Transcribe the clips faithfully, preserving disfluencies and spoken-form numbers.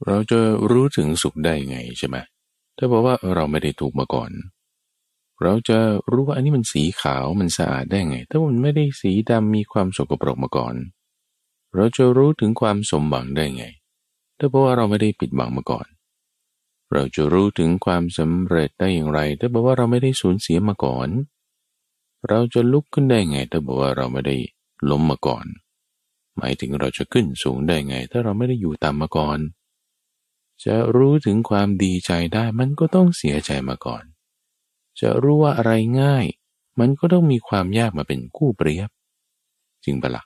เราจะรู้ถึงสุขได้ไงใช่ไหมถ้าบอกว่าเราไม่ได้ถูกมาก่อนเราจะรู้ว่าอันนี้มันสีขาวมันสะอาดได้ไงถ้ามันไม่ได้สีดำมีความสกปรกมาก่อนเราจะรู้ถึงความสมหวังได้ไงถ้าบอกว่าเราไม่ได้ปิดบังมาก่อนเราจะรู้ถึงความสำเร็จได้อย่างไรถ้าบอกว่าเราไม่ได้สูญเสียมาก่อนเราจะลุกขึ้นได้ไงถ้าบอกว่าเราไม่ได้ล้มมาก่อนหมายถึงเราจะขึ้นสูงได้ไงถ้าเราไม่ได้อยู่ต่ำมาก่อนจะรู้ถึงความดีใจได้มันก็ต้องเสียใจมาก่อนจะรู้ว่าอะไรง่ายมันก็ต้องมีความยากมาเป็นคู่เปรียบจริงปะละ่ะ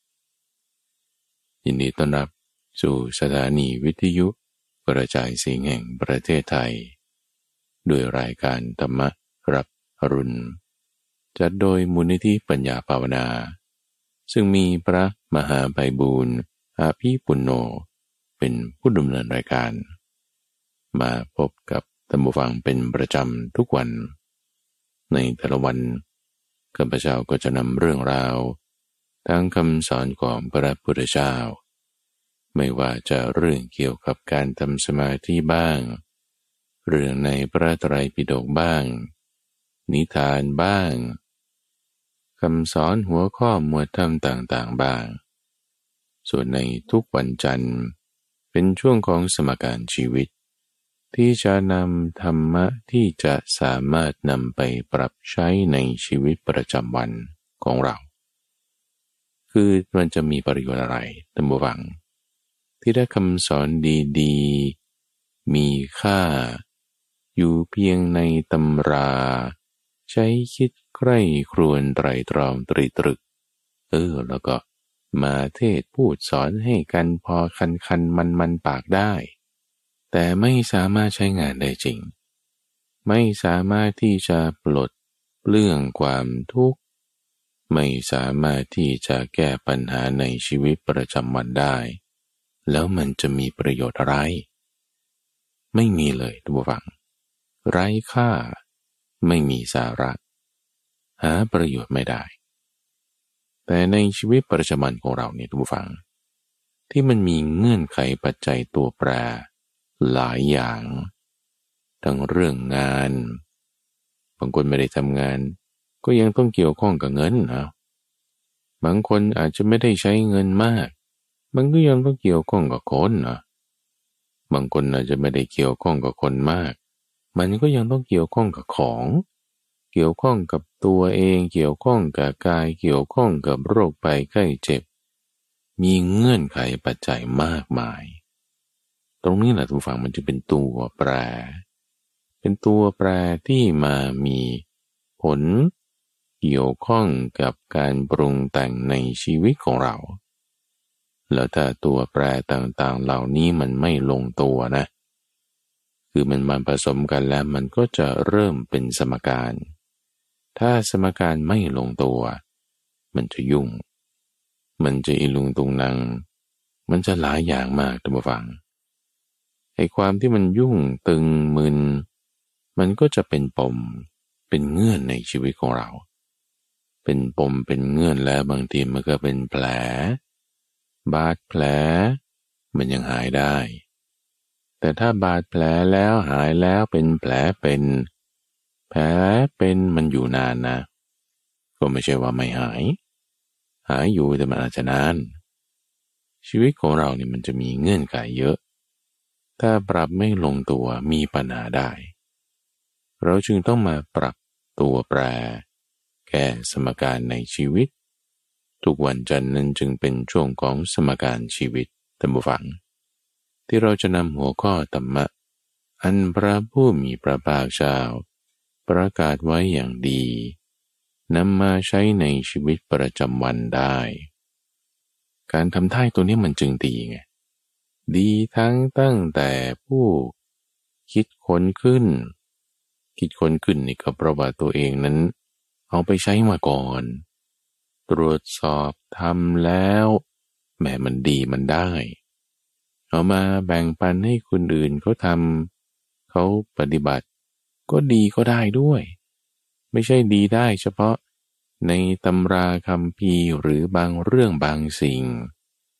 ยินดีต้อนรับสู่สถานีวิทยุกระจายเสียงแห่งประเทศไทยด้วยรายการธรรมรับอรุณจัดโดยมูลนิธิปัญญาภาวนาซึ่งมีพระมหาไพบูลย์อาภีปุณโญเป็นผู้ดำเนินรายการมาพบกับท่านผู้ฟังเป็นประจำทุกวันในแต่ละวันข้าพเจ้าก็จะนำเรื่องราวทั้งคำสอนของพระพุทธเจ้าไม่ว่าจะเรื่องเกี่ยวกับการทำสมาธิบ้างเรื่องในพระไตรปิฎกบ้างนิทานบ้างคำสอนหัวข้อหมวดธรรมต่างๆบ้างส่วนในทุกวันจันทร์เป็นช่วงของสมการชีวิตที่จะนำธรรมะที่จะสามารถนำไปปรับใช้ในชีวิตประจำวันของเราคือมันจะมีประโยชน์อะไรท่านผู้ฟังที่ได้คำสอนดีๆมีค่าอยู่เพียงในตำราใช้คิดใคร่ครวญไตรตรองตรีตรึกเออแล้วก็มาเทศพูดสอนให้กันพอคันคันมันมันปากได้แต่ไม่สามารถใช้งานได้จริงไม่สามารถที่จะปลดเปลื้องความทุกข์ไม่สามารถที่จะแก้ปัญหาในชีวิตประจำวันได้แล้วมันจะมีประโยชน์อะไรไม่มีเลยทุกฝั่งไร้ค่าไม่มีสาระหาประโยชน์ไม่ได้แต่ในชีวิตประจำวันของเราเนี่ยทุกฝั่งที่มันมีเงื่อนไขปัจจัยตัวแปรหลายอย่างทั้งเรื่องงานบางคนไม่ได้ทำงานก็ยังต้องเกี่ยวข้องกับเงินนะบางคนอาจจะไม่ได้ใช้เงินมากมันก็ยังต้องเกี่ยวข้องกับคนนะบางคนอาจจะไม่ได้เกี่ยวข้องกับคนมากมันก็ยังต้องเกี่ยวข้องกับของเกี่ยวข้องกับตัวเองเกี่ยวข้องกับกายเกี่ยวข้องกับโรคภัยไข้เจ็บมีเงื่อนไขปัจจัยมากมายตรงนี้แหละทุกฝั่งมันจะเป็นตัวแปรเป็นตัวแปรที่มามีผลเกี่ยวข้องกับการปรุงแต่งในชีวิตของเราแล้วถ้าตัวแปรต่างๆเหล่านี้มันไม่ลงตัวนะคือมันมาผสมกันแล้วมันก็จะเริ่มเป็นสมการถ้าสมการไม่ลงตัวมันจะยุ่งมันจะอิลุงตุงนังมันจะหลายอย่างมากท่านผู้ฟังไอ้ความที่มันยุ่งตึงมึนมันก็จะเป็นปมเป็นเงื่อนในชีวิตของเราเป็นปมเป็นเงื่อนแล้วบางทีมันก็เป็นแผลบาดแผลมันยังหายได้แต่ถ้าบาดแผลแล้วหายแล้วเป็นแผลเป็นแผลเป็นมันอยู่นานนะก็ไม่ใช่ว่าไม่หายหายอยู่แต่มันอาจจะนานชีวิตของเราเนี่ยมันจะมีเงื่อนไขเยอะถ้าปรับไม่ลงตัวมีปัญหาได้เราจึงต้องมาปรับตัวแปรแก้สมการในชีวิตทุกวันจันทร์นั้นจึงเป็นช่วงของสมการชีวิตท่านผู้ฟังที่เราจะนำหัวข้อธรรมะอันพระผู้มีพระภาคเจ้าประกาศไว้อย่างดีนำมาใช้ในชีวิตประจำวันได้การทำท่าตัวนี้มันจึงดีไงดีทั้งตั้งแต่ผู้คิดค้นขึ้นคิดค้นขึ้นนี่ก็เพราะว่าตัวเองนั้นเอาไปใช้มาก่อนตรวจสอบทำแล้วแหมมันดีมันได้เอามาแบ่งปันให้คนอื่นเขาทำเขาปฏิบัติก็ดีก็ได้ด้วยไม่ใช่ดีได้เฉพาะในตำราคัมภีร์หรือบางเรื่องบางสิ่ง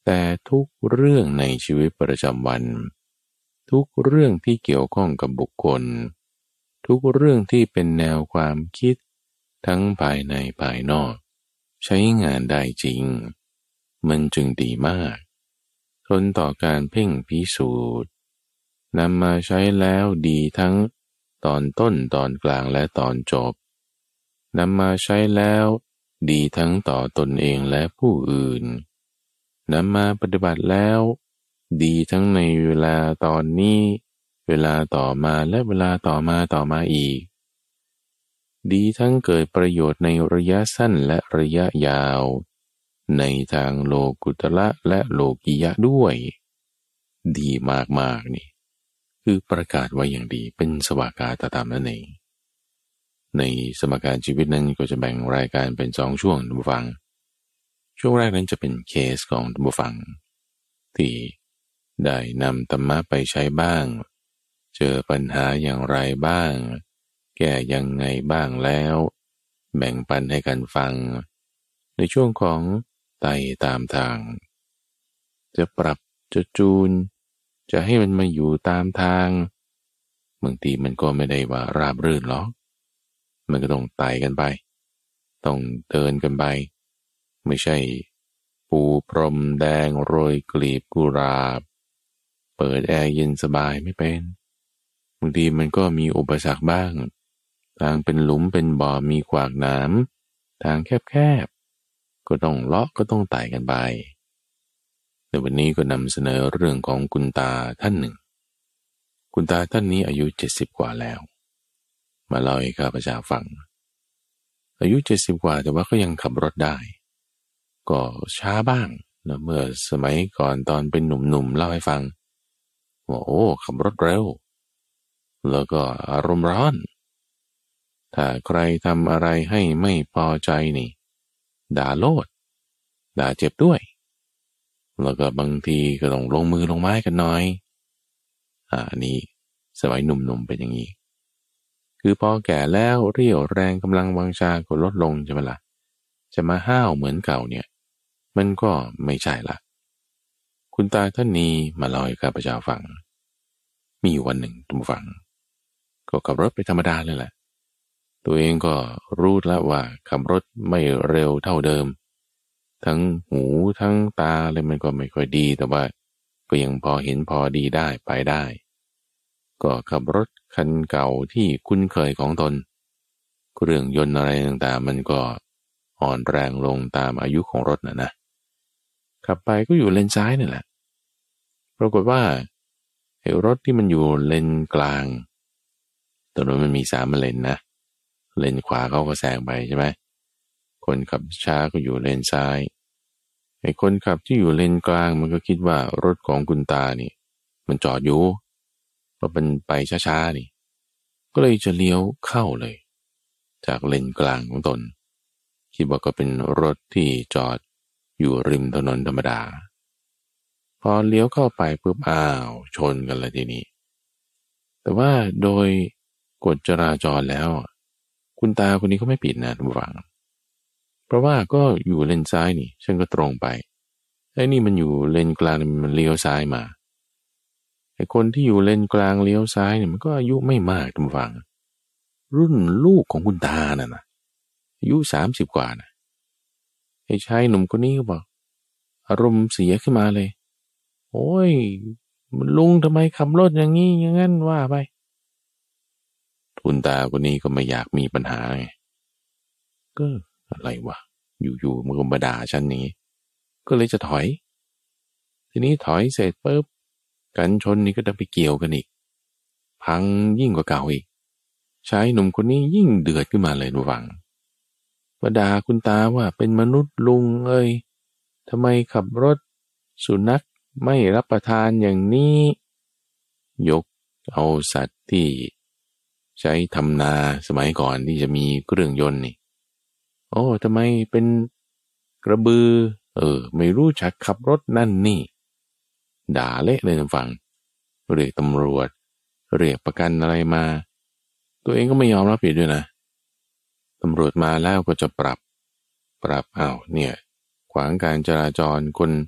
แต่ทุกเรื่องในชีวิตประจำวันทุกเรื่องที่เกี่ยวข้องกับบุคคลทุกเรื่องที่เป็นแนวความคิดทั้งภายในภายนอกใช้งานได้จริงมันจึงดีมากทนต่อการเพ่งพิสูจน์นำมาใช้แล้วดีทั้งตอนต้นตอนกลางและตอนจบนำมาใช้แล้วดีทั้งต่อตนเองและผู้อื่นนำมาปฏิบัติแล้วดีทั้งในเวลาตอนนี้เวลาต่อมาและเวลาต่อมาต่อมาอีกดีทั้งเกิดประโยชน์ในระยะสั้นและระยะยาวในทางโลกุตระและโลกิยะด้วยดีมากๆนี่คือประกาศไว้อย่างดีเป็นสวากาตธรรมนั่นเองในสมการชีวิตนั้นก็จะแบ่งรายการเป็นสองช่วงท่านผู้ฟังช่วงแรกนั้นจะเป็นเคสของท่านผู้ฟังที่ได้นำธรรมะไปใช้บ้างเจอปัญหาอย่างไรบ้างแก้ยังไงบ้างแล้วแบ่งปันให้กันฟังในช่วงของไต่ตามทางจะปรับจะจูนจะให้มันมาอยู่ตามทางบางทีมันก็ไม่ได้ว่าราบรื่นหรอกมันก็ต้องไต่กันไปต้องเดินกันไปไม่ใช่ปูพรมแดงโรยกลีบกุหลาบเปิดแอร์เย็นสบายไม่เป็นบางทีมันก็มีอุปสรรคบ้างทางเป็นหลุมเป็นบ่อมีขวากหนามทางแคบๆก็ต้องเลาะก็ต้องไต่กันไปในวันนี้ก็นำเสนอเรื่องของคุณตาท่านหนึ่งคุณตาท่านนี้อายุเจ็ดสิบกว่าแล้วมาเล่าให้ข้าพเจ้าฟังอายุเจ็ดสิบกว่าแต่ว่าก็ยังขับรถได้ก็ช้าบ้างนะเมื่อสมัยก่อนตอนเป็นหนุ่มๆเล่าให้ฟังว่าโอ้ขับรถเร็วแล้วก็อารมณ์ร้อนถ้าใครทำอะไรให้ไม่พอใจนี่ด่าโลดด่าเจ็บด้วยแล้วก็บางทีก็ต้องลงมือลงไม้กันหน่อยอ่านี่สมัยหนุ่มๆเป็นอย่างนี้คือพอแก่แล้วเรี่ยวแรงกำลังวังชาก็ลดลงใช่ไหมล่ะจะมาห้าวเหมือนเก่าเนี่ยมันก็ไม่ใช่ละคุณตาท่านนี้มาเล่าให้ข้าพเจ้าฟังมีอยู่วันหนึ่งท่านผู้ฟังก็ขับรถไปธรรมดาเลยแหละตัวเองก็รู้แล้วว่าขับรถไม่เร็วเท่าเดิมทั้งหูทั้งตาเลยมันก็ไม่ค่อยดีแต่ว่าก็ยังพอเห็นพอดีได้ไปได้ก็ขับรถคันเก่าที่คุ้นเคยของตนเครื่องยนต์อะไรต่างๆมันก็อ่อนแรงลงตามอายุของรถนะนะขับไปก็อยู่เลนซ้ายนี่แหละปรากฏว่าไอ้รถที่มันอยู่เลนกลางถนนมันมีสามเลนนะเลนขวาเขาก็แซงไปใช่ไหมคนขับช้าก็อยู่เลนซ้ายไอ้คนขับที่อยู่เลนกลางมันก็คิดว่ารถของคุณตานี่มันจอดอยู่เพราะมันไปช้าๆนี่ก็เลยจะเลี้ยวเข้าเลยจากเลนกลางของตนคิดว่าก็เป็นรถที่จอดอยู่ริมถนนธรรมดาพอเลี้ยวเข้าไปปุ๊บอ้าวชนกันเลยทีนี้แต่ว่าโดยกฎจราจรแล้วคุณตาคนนี้ก็ไม่ผิดนะทุกฝั่งเพราะว่าก็อยู่เลนซ้ายนี่ฉันก็ตรงไปไอ้นี่มันอยู่เลนกลางมันเลี้ยวซ้ายมาไอ้คนที่อยู่เลนกลางเลี้ยวซ้ายเนี่ยมันก็อายุไม่มากทุกฝั่งรุ่นลูกของคุณตาน่ะนะอายุสามสิบกว่านะไอ้ชายหนุ่มคนนี้ก็บอกอารมณ์เสียขึ้นมาเลยโอ้ยลุงทำไมขับรถอย่างนี้อย่างนั้นว่าไปคุณตาคนนี้ก็ไม่อยากมีปัญหาไงก็อะไรวะอยู่ๆมันก็มาด่าฉันนี้ก็เลยจะถอยทีนี้ถอยเสร็จปุ๊บกันชนนี่ก็จะไปเกี่ยวกันอีกพังยิ่งกว่าเก่าอีกชายหนุ่มคนนี้ยิ่งเดือดขึ้นมาเลยดูฟังมาด่าคุณตาว่าเป็นมนุษย์ลุงเอ้ยทำไมขับรถสุนัขไม่รับประทานอย่างนี้ยกเอาสัตว์ที่ใช้ทำนาสมัยก่อนที่จะมีเครื่องยนต์นี่โอ้ทำไมเป็นกระบือเออไม่รู้จักขับรถนั่นนี่ด่าเละเลยท่านฟังเรียกตำรวจเรียกประกันอะไรมาตัวเองก็ไม่ยอมรับผิดด้วยนะตำรวจมาแล้วก็จะปรับปรับอ้าวเนี่ยขวางการจราจรคน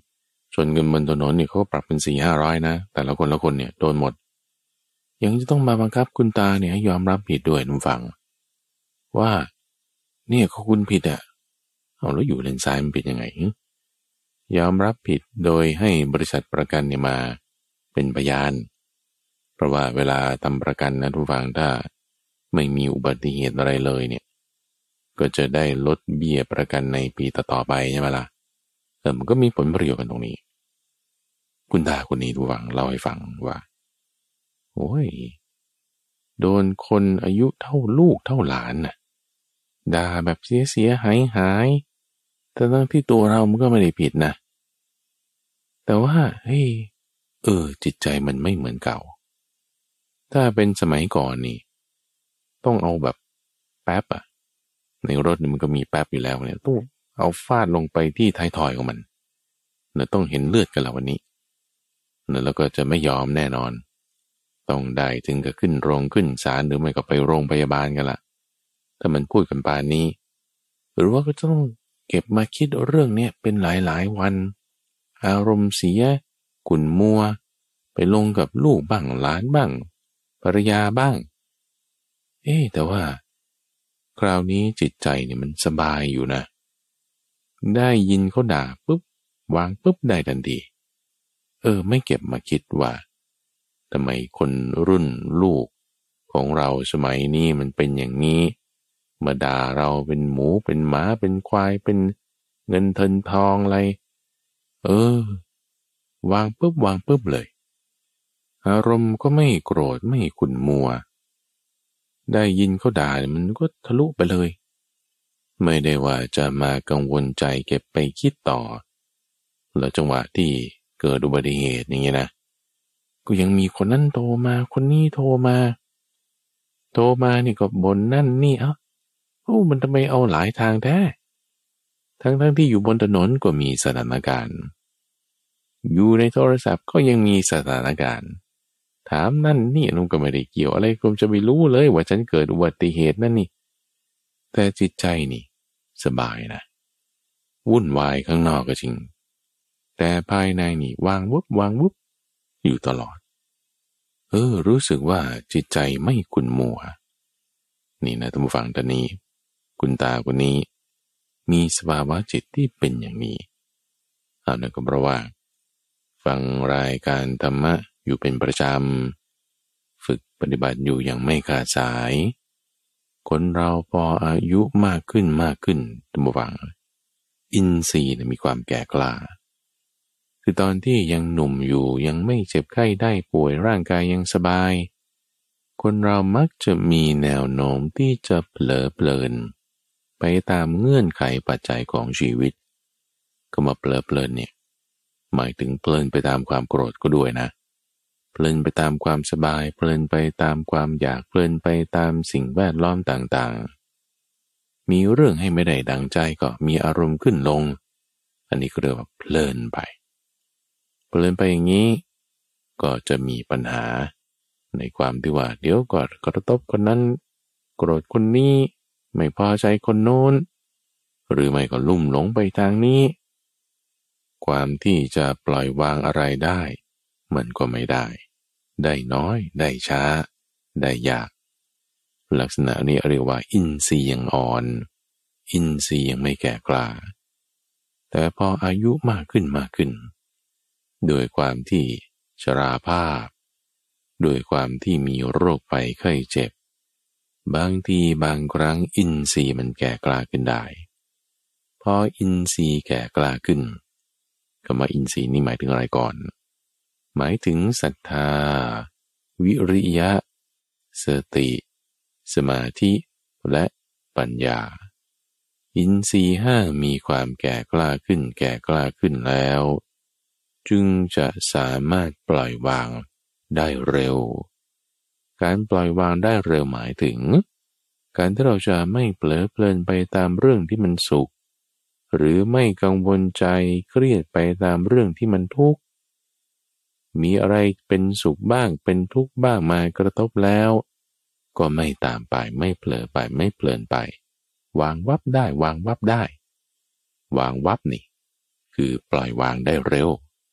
ชนกันบนถนนเนี่ยเขาก็ปรับเป็นสี่ห้าร้อยนะแต่ละคนละคนเนี่ยโดนหมดยังจะต้องมาบังคับคุณตาเนี่ยให้ยอมรับผิดด้วยนุ่มฟังว่าเนี่ยเขาคุณผิดอ่ะเอาแล้วอยู่เลนซ้ายมันผิดยังไงยอมรับผิดโดยให้บริษัทประกันเนี่ยมาเป็นพยานเพราะว่าเวลาทำประกันนะทุกฟังถ้าไม่มีอุบัติเหตุอะไรเลยเนี่ยก็จะได้ลดเบี้ยประกันในปีต่อๆไปใช่ไหมล่ะเออมันก็มีผลประโยชน์กันตรงนี้คุณตาคนนี้ทุกฟังเล่าให้ฟังว่าโอ้ยโดนคนอายุเท่าลูกเท่าหลานน่ะด่าแบบเสียเสียหายหายแต่ทั้งที่ตัวเรามันก็ไม่ได้ผิดนะแต่ว่าเฮ้ยเออจิตใจมันไม่เหมือนเก่าถ้าเป็นสมัยก่อนนี่ต้องเอาแบบแป๊บอะในรถมันก็มีแป๊บอยู่แล้วเนี่ยต้องเอาฟาดลงไปที่ท้ายทอยของมันเนี่ยต้องเห็นเลือดกันแล้ววันนี้เนี่ยแล้วก็จะไม่ยอมแน่นอนต้องได้ถึงกับขึ้นโรงขึ้นศาลหรือไม่ก็ไปโรงพยาบาลกันละถ้ามันพูดกันป่านนี้หรือว่าก็ต้องเก็บมาคิดเรื่องนี้เป็นหลายๆวันอารมณ์เสียขุ่นมัวไปลงกับลูกบ้างหลานบ้างภรรยาบ้างเอ๊ะแต่ว่าคราวนี้จิตใจเนี่ยมันสบายอยู่นะได้ยินเขาด่าปุ๊บวางปุ๊บได้ทันทีเออไม่เก็บมาคิดว่าทำไมคนรุ่นลูกของเราสมัยนี้มันเป็นอย่างนี้มาด่าเราเป็นหมูเป็นหมาเป็นควายเป็นเงินเทินทองอะไรเออวางปุ๊บวางปุ๊บเลยอารมณ์ก็ไม่โกรธไม่ขุ่นมัวได้ยินเขาด่ามันก็ทะลุไปเลยไม่ได้ว่าจะมากังวลใจเก็บไปคิดต่อแล้วจังหวะที่เกิดอุบัติเหตุอย่างเงี้ยนะก็ยังมีคนนั้นโทรมาคนนี้โทรมาโทรมานี่ก็บ่นนั่นนี่เอ้าโอ้มันทำไมเอาหลายทางแท้ทั้งทั้งที่อยู่บนถนนก็มีสถานการณ์อยู่ในโทรศัพท์ก็ยังมีสถานการณ์ถามนั่นนี่ลุงก็ไม่ได้เกี่ยวอะไรผมจะไปรู้เลยว่าฉันเกิดอุบัติเหตุนั่นนี่แต่จิตใจนี่สบายนะวุ่นวายข้างนอกก็จริงแต่ภายในนี่วางวุบวางวุบอยู่ตลอดเออรู้สึกว่าจิตใจไม่ขุ่นมัวนี่นะท่านผู้ฟังท่านนี้คุณตาคนนี้มีสภาวะจิตที่เป็นอย่างนี้เอานั่นก็เพราะว่าฟังรายการธรรมะอยู่เป็นประจำฝึกปฏิบัติอยู่อย่างไม่ขาดสายคนเราพออายุมากขึ้นมากขึ้นท่านผู้ฟังอินทรีย์มีความแก่กล้าคือตอนที่ยังหนุ่มอยู่ยังไม่เจ็บไข้ได้ป่วยร่างกายยังสบายคนเรามักจะมีแนวโน้มที่จะเผลอเพลินไปตามเงื่อนไขปัจจัยของชีวิตก็มาเผลอเพลินเนี่ยหมายถึงเพลินไปตามความโกรธก็ด้วยนะเพลินไปตามความสบายเพลินไปตามความอยากเพลินไปตามสิ่งแวดล้อมต่างๆมีเรื่องให้ไม่ได้ดังใจก็มีอารมณ์ขึ้นลงอันนี้ก็เรียกว่าเพลินไปเพลินไปอย่างนี้ก็จะมีปัญหาในความที่ว่าเดี๋ยวก็กระทบคนนั้นโกรธคนนี้ไม่พอใจคนโน้นหรือไม่ก็ลุ่มหลงไปทางนี้ความที่จะปล่อยวางอะไรได้มันก็ไม่ได้ได้น้อยได้ช้าได้ยากลักษณะนี้เรียกว่าอินทรีย์ยังอ่อนอินทรีย์ยังไม่แก่กล้าแต่พออายุมากขึ้นมากขึ้นโดยความที่ชราภาพโดยความที่มีโรคภัยไข้เจ็บบางทีบางครั้งอินทรีย์มันแก่กล้าขึ้นได้พออินทรีย์แก่กล้าขึ้นคำว่าอินทรีย์นี่หมายถึงอะไรก่อนหมายถึงศรัทธาวิริยะสติสมาธิและปัญญาอินทรีย์ห้ามีความแก่กล้าขึ้นแก่กล้าขึ้นแล้วจึงจะสามารถปล่อยวางได้เร็วการปล่อยวางได้เร็วหมายถึงการที่เราจะไม่เผลอเพลินไปตามเรื่องที่มันสุขหรือไม่กังวลใจเครียดไปตามเรื่องที่มันทุกข์มีอะไรเป็นสุขบ้างเป็นทุกข์บ้างมากระทบแล้วก็ไม่ตามไปไม่เผลอไปไม่เพลินไปวางวับได้วางวับได้วางวับนี่คือปล่อยวางได้เร็ว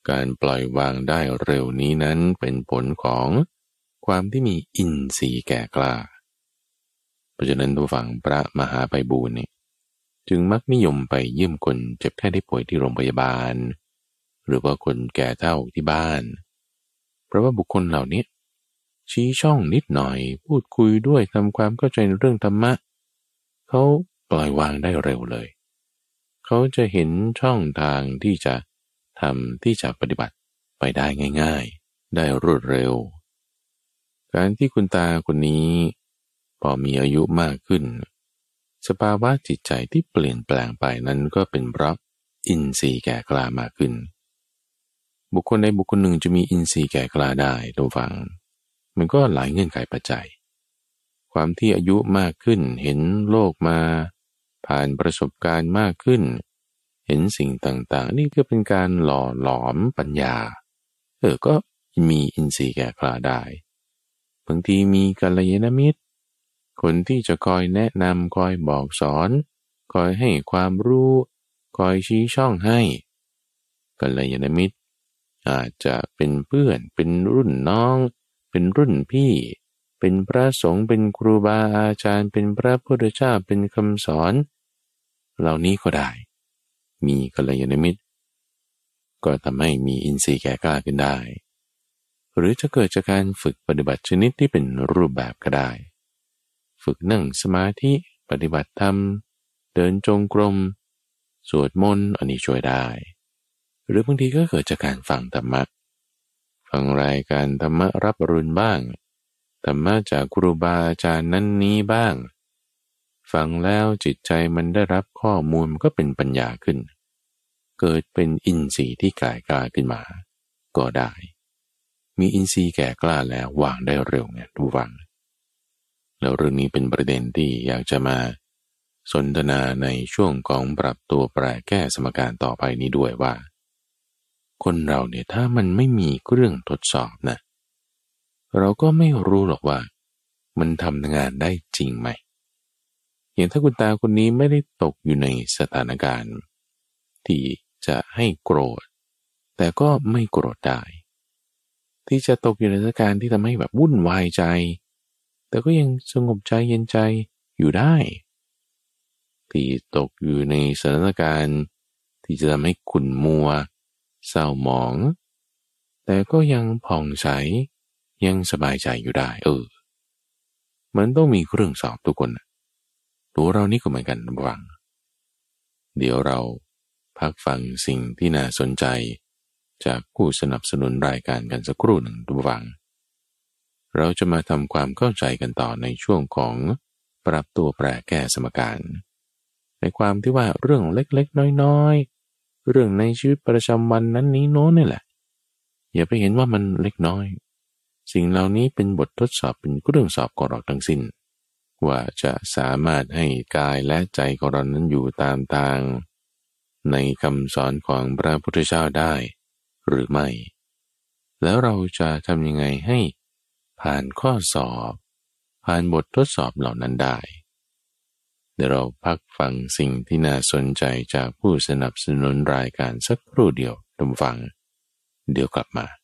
การปล่อยวางได้เร็วนี้นั้นเป็นผลของความที่มีอินทรีย์แก่กล้าเพราะฉะนั้นตัวฝั่งพระมหาไพบูลย์เนี่ยจึงมักนิยมไปเยี่ยมคนเจ็บแค่ได้ป่วยที่โรงพยาบาลหรือว่าคนแก่เฒ่าที่บ้านเพราะว่าบุคคลเหล่านี้ชี้ช่องนิดหน่อยพูดคุยด้วยทำความเข้าใจในเรื่องธรรมะเขาปล่อยวางได้เร็วเลยเขาจะเห็นช่องทางที่จะทำที่จะปฏิบัติไปได้ง่ายๆได้รวดเร็วการที่คุณตาคนนี้พอมีอายุมากขึ้นสภาวะจิตใจที่เปลี่ยนแปลงไปนั้นก็เป็นเพราะอินทรีย์แก่กล้ามากขึ้นบุคคลใดบุคคลหนึ่งจะมีอินทรีย์แก่กล้าได้ตัวฟังมันก็หลายเงื่อนไขปัจจัยความที่อายุมากขึ้นเห็นโลกมาผ่านประสบการณ์มากขึ้นเห็นสิ่งต่างๆนี่ก็เป็นการหล่อหลอมปัญญาเออก็มีอินทรีย์แก่กล้าได้บางทีมีกัลยาณมิตรคนที่จะคอยแนะนำคอยบอกสอนคอยให้ความรู้คอยชี้ช่องให้กัลยาณมิตรอาจจะเป็นเพื่อนเป็นรุ่นน้องเป็นรุ่นพี่เป็นพระสงฆ์เป็นครูบาอาจารย์เป็นพระพุทธเจ้าเป็นคำสอนเหล่านี้ก็ได้มีกัลยาณมิตรก็ทำให้มีอินทรีย์แก่กล้าขึ้นได้หรือจะเกิดจากการฝึกปฏิบัติชนิดที่เป็นรูปแบบก็ได้ฝึกนั่งสมาธิปฏิบัติธรรมเดินจงกรมสวดมนต์อันนี้ช่วยได้หรือบางทีก็เกิดจากการฟังธรรมะฟังรายการธรรมะรับอรุณบ้างธรรมะจากครูบาอาจารย์นั้นนี้บ้างฟังแล้วจิตใจมันได้รับข้อมูลมันก็เป็นปัญญาขึ้นเกิดเป็นอินทรีย์ที่แก่กล้าขึ้นมาก็ได้มีอินทรีย์แก่กล้าแล้ววางได้เร็วไงดูฟังแล้วเรื่องนี้เป็นประเด็นที่อยากจะมาสนทนาในช่วงของปรับตัวแปรแก้สมการต่อไปนี้ด้วยว่าคนเราเนี่ยถ้ามันไม่มีเครื่องทดสอบนะเราก็ไม่รู้หรอกว่ามันทำงานได้จริงไหมอย่างถ้าคุณตาคนนี้ไม่ได้ตกอยู่ในสถานการณ์ที่จะให้โกรธแต่ก็ไม่โกรธได้ที่จะตกอยู่ในสถานการณ์ที่ทำให้แบบวุ่นวายใจแต่ก็ยังสงบใจเย็นใจอยู่ได้ที่ตกอยู่ในสถานการณ์ที่จะทำให้ขุ่นมัวเศร้าหมองแต่ก็ยังผ่องใสยังสบายใจอยู่ได้เออมันต้องมีเครื่องสอบทุกคนตัวเรานี่ก็เหมือนกันระวังเดี๋ยวเราพักฟังสิ่งที่น่าสนใจจากผู้สนับสนุนรายการกันสักครู่หนึ่งระวังเราจะมาทำความเข้าใจกันต่อในช่วงของปรับตัวแปรแก้สมการในความที่ว่าเรื่องเล็กๆน้อยๆเรื่องในชีวิตประจำวันนั้นนี้โน้นนี่แหละอย่าไปเห็นว่ามันเล็กน้อยสิ่งเหล่านี้เป็นบททดสอบเป็นเครื่องสอบของเราทั้งสิ้นว่าจะสามารถให้กายและใจของเรานั้นอยู่ตามทางในคำสอนของพระพุทธเจ้าได้หรือไม่แล้วเราจะทำยังไงให้ผ่านข้อสอบผ่านบททดสอบเหล่านั้นได้เดี๋ยวเราพักฟังสิ่งที่น่าสนใจจากผู้สนับสนุนรายการสักครู่เดียวท่านฟังเดี๋ยวกลับมา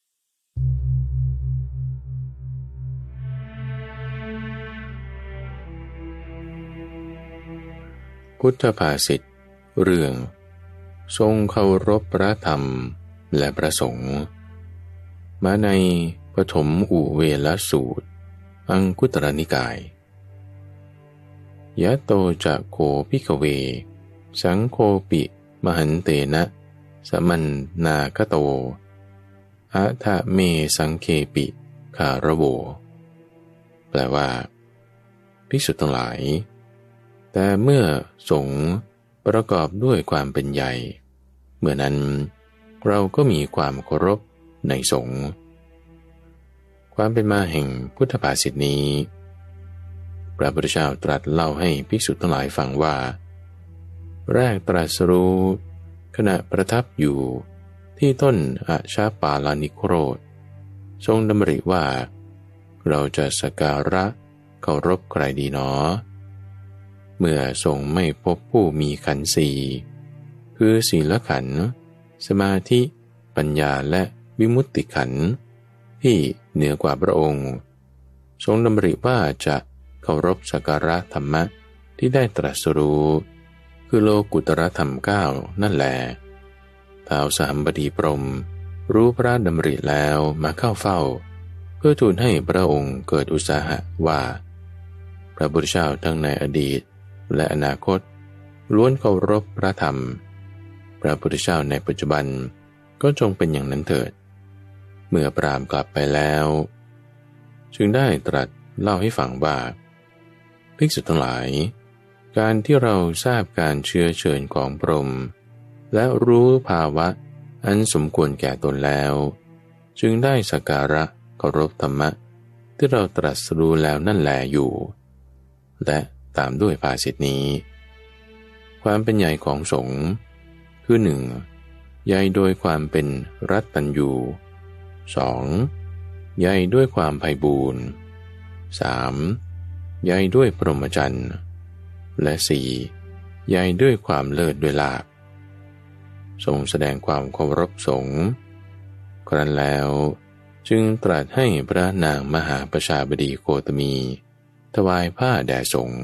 พุทธภาษิตเรื่องทรงเคารพพระธรรมและพระสงฆ์มาในปฐมอุเวลสูตรอังคุตรนิกายยะโตจะโคภิกขเวสังโฆปิมหันเตนะสมันนาคโตอะทะเมสังเคปิคารโวแปลว่าภิกษุทั้งหลายแต่เมื่อสงฆ์ประกอบด้วยความเป็นใหญ่เมื่อนั้นเราก็มีความเคารพในสงฆ์ความเป็นมาแห่งพุทธภาษิตนี้พระพุทธเจ้าตรัสเล่าให้ภิกษุทั้งหลายฟังว่าแรกตรัสรู้ขณะประทับอยู่ที่ต้นอาชาปาลานิโครธทรงดำริว่าเราจะสักการะเคารพใครดีหนอเมื่อทรงไม่พบผู้มีขันธ์สี่คือศีลขันธ์สมาธิปัญญาและวิมุตติขันธ์ที่เหนือกว่าพระองค์ทรงดำริว่าจะเคารพสักการะธรรมะที่ได้ตรัสรู้คือโลกุตรธรรมเก้านั่นแลท้าวสามบดีพรหมรู้พระดำริแล้วมาเข้าเฝ้าเพื่อทูลให้พระองค์เกิดอุตสาหะว่าพระพุทธเจ้าทั้งในอดีตและอนาคตล้วนเคารพพระธรรมพระพุทธเจ้าในปัจจุบันก็จงเป็นอย่างนั้นเถิดเมื่อพราหมณ์กลับไปแล้วจึงได้ตรัสเล่าให้ฟังว่าภิกษุทั้งหลายการที่เราทราบการเชื้อเชิญของพรหมและรู้ภาวะอันสมควรแก่ตนแล้วจึงได้สักการะเคารพธรรมะที่เราตรัสรู้แล้วนั่นแลอยู่และตามด้วยภาษิตนี้ความเป็นใหญ่ของสงฆ์คือหนึ่งใหญ่โดยความเป็นรัตตัญญูสองใหญ่ด้วยความไพบูลย์สามใหญ่ด้วยพรหมจรรย์และสี่ใหญ่ด้วยความเลิศด้วยลาภทรงแสดงความเคารพสงฆ์ครั้นแล้วจึงตรัสให้พระนางมหาประชาบดีโคตมีถวายผ้าแด่สงฆ์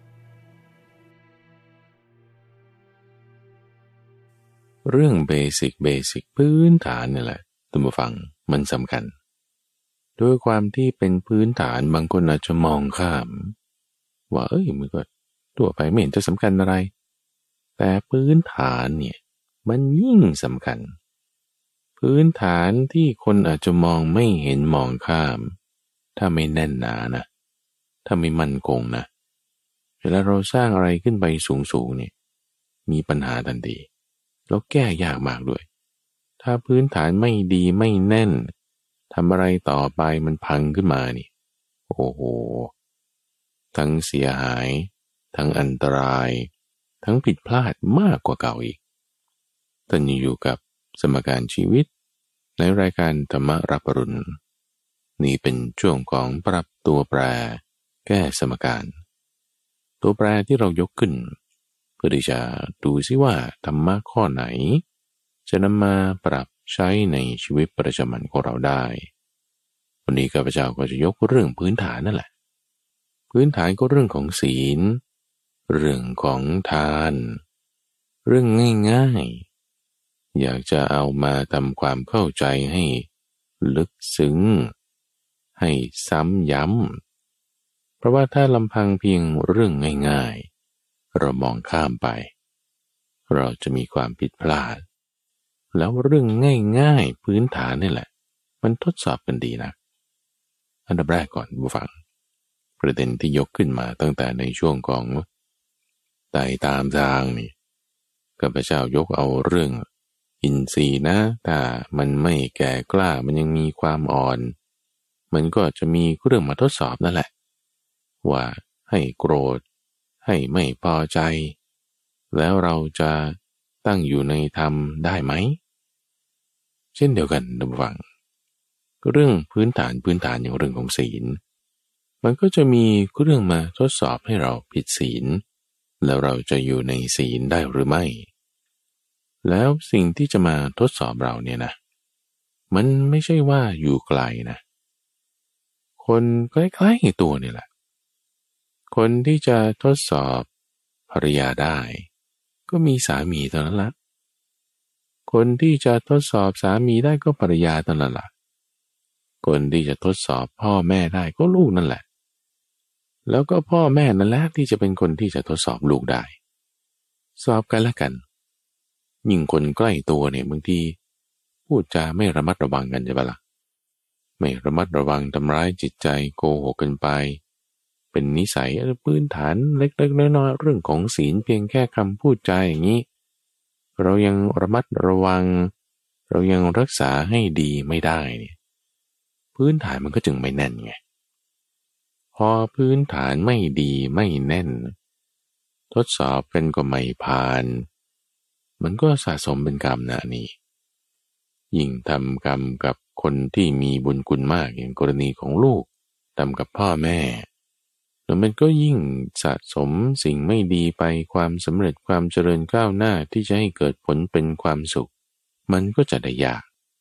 เรื่องเบสิกเบสิกพื้นฐานนี่แหละท่านผู้ฟังมันสำคัญด้วยความที่เป็นพื้นฐานบางคนอาจจะมองข้ามว่าเอ้ยมันก็ตัวไปไม่เห็นจะสำคัญอะไรแต่พื้นฐานเนี่ยมันยิ่งสำคัญพื้นฐานที่คนอาจจะมองไม่เห็นมองข้ามถ้าไม่แน่นหนานะถ้าไม่มั่นคงนะเวลาเราสร้างอะไรขึ้นไปสูงๆเนี่ยมีปัญหาทันทีแล้วแก้ยากมากด้วยถ้าพื้นฐานไม่ดีไม่แน่นทำอะไรต่อไปมันพังขึ้นมานี่โอ้โหทั้งเสียหายทั้งอันตรายทั้งผิดพลาดมากกว่าเก่าอีกตอนนี้อยู่กับสมการชีวิตในรายการธรรมรับอรุณนี่เป็นช่วงของปรับตัวแปรแก้สมการตัวแปรที่เรายกขึ้นเพื่อที่จะดูซิว่าธรรมะข้อไหนจะนำมาปรับใช้ในชีวิตประจำวันของเราได้วันนี้ข้าพเจ้าก็จะยกเรื่องพื้นฐานนั่นแหละพื้นฐานก็เรื่องของศีลเรื่องของทานเรื่องง่ายๆอยากจะเอามาทำความเข้าใจให้ลึกซึ้งให้ซ้ำย้ำเพราะว่าถ้าลำพังเพียงเรื่องง่ายๆเรามองข้ามไปเราจะมีความผิดพลาดแล้วเรื่องง่ายๆพื้นฐานนี่แหละมันทดสอบกันดีนะอันดับแรกก่อนผู้ฟังประเด็นที่ยกขึ้นมาตั้งแต่ในช่วงของไต่ตามทางนี่ข้าพเจ้ายกเอาเรื่องอินทรีย์นะถ้ามันไม่แก่กล้ามันยังมีความอ่อนมันก็จะมีเรื่องมาทดสอบนั่นแหละว่าให้โกรธให้ไม่พอใจแล้วเราจะตั้งอยู่ในธรรมได้ไหมเช่นเดียวกันท่านผู้ฟังเรื่องพื้นฐานพื้นฐานอย่างเรื่องของศีลมันก็จะมีเรื่องมาทดสอบให้เราผิดศีลแล้วเราจะอยู่ในศีลได้หรือไม่แล้วสิ่งที่จะมาทดสอบเราเนี่ยนะมันไม่ใช่ว่าอยู่ไกลนะคนใกล้ๆตัวนี่แหละคนที่จะทดสอบภรรยาได้ก็มีสามีเท่านั้นละคนที่จะทดสอบสามีได้ก็ภรรยาเท่านั้นละคนที่จะทดสอบพ่อแม่ได้ก็ลูกนั่นแหละแล้วก็พ่อแม่นั่นแหละที่จะเป็นคนที่จะทดสอบลูกได้สอบกันละกันยิ่งคนใกล้ตัวเนี่ยบางทีพูดจาไม่ระมัดระวังกันใช่ปะล่ะไม่ระมัดระวังทำร้ายจิตใจโกหกกันไปเป็นนิสัยพื้นฐานเล็กๆน้อยๆเรื่องของศีลเพียงแค่คำพูดจาอย่างนี้เรายังระมัดระวังเรายังรักษาให้ดีไม่ได้เนี่ยพื้นฐานมันก็จึงไม่แน่นไงพอพื้นฐานไม่ดีไม่แน่นทดสอบกันก็ไม่ผ่านมันก็สะสมเป็นกรรมนะนี่ยิ่งทำกรรมกับคนที่มีบุญคุณมากอย่างกรณีของลูกทำกับพ่อแม่แล้วมันก็ยิ่งสะสมสิ่งไม่ดีไปความสำเร็จความเจริญก้าวหน้าที่จะให้เกิดผลเป็นความสุขมันก็จะได้ยาก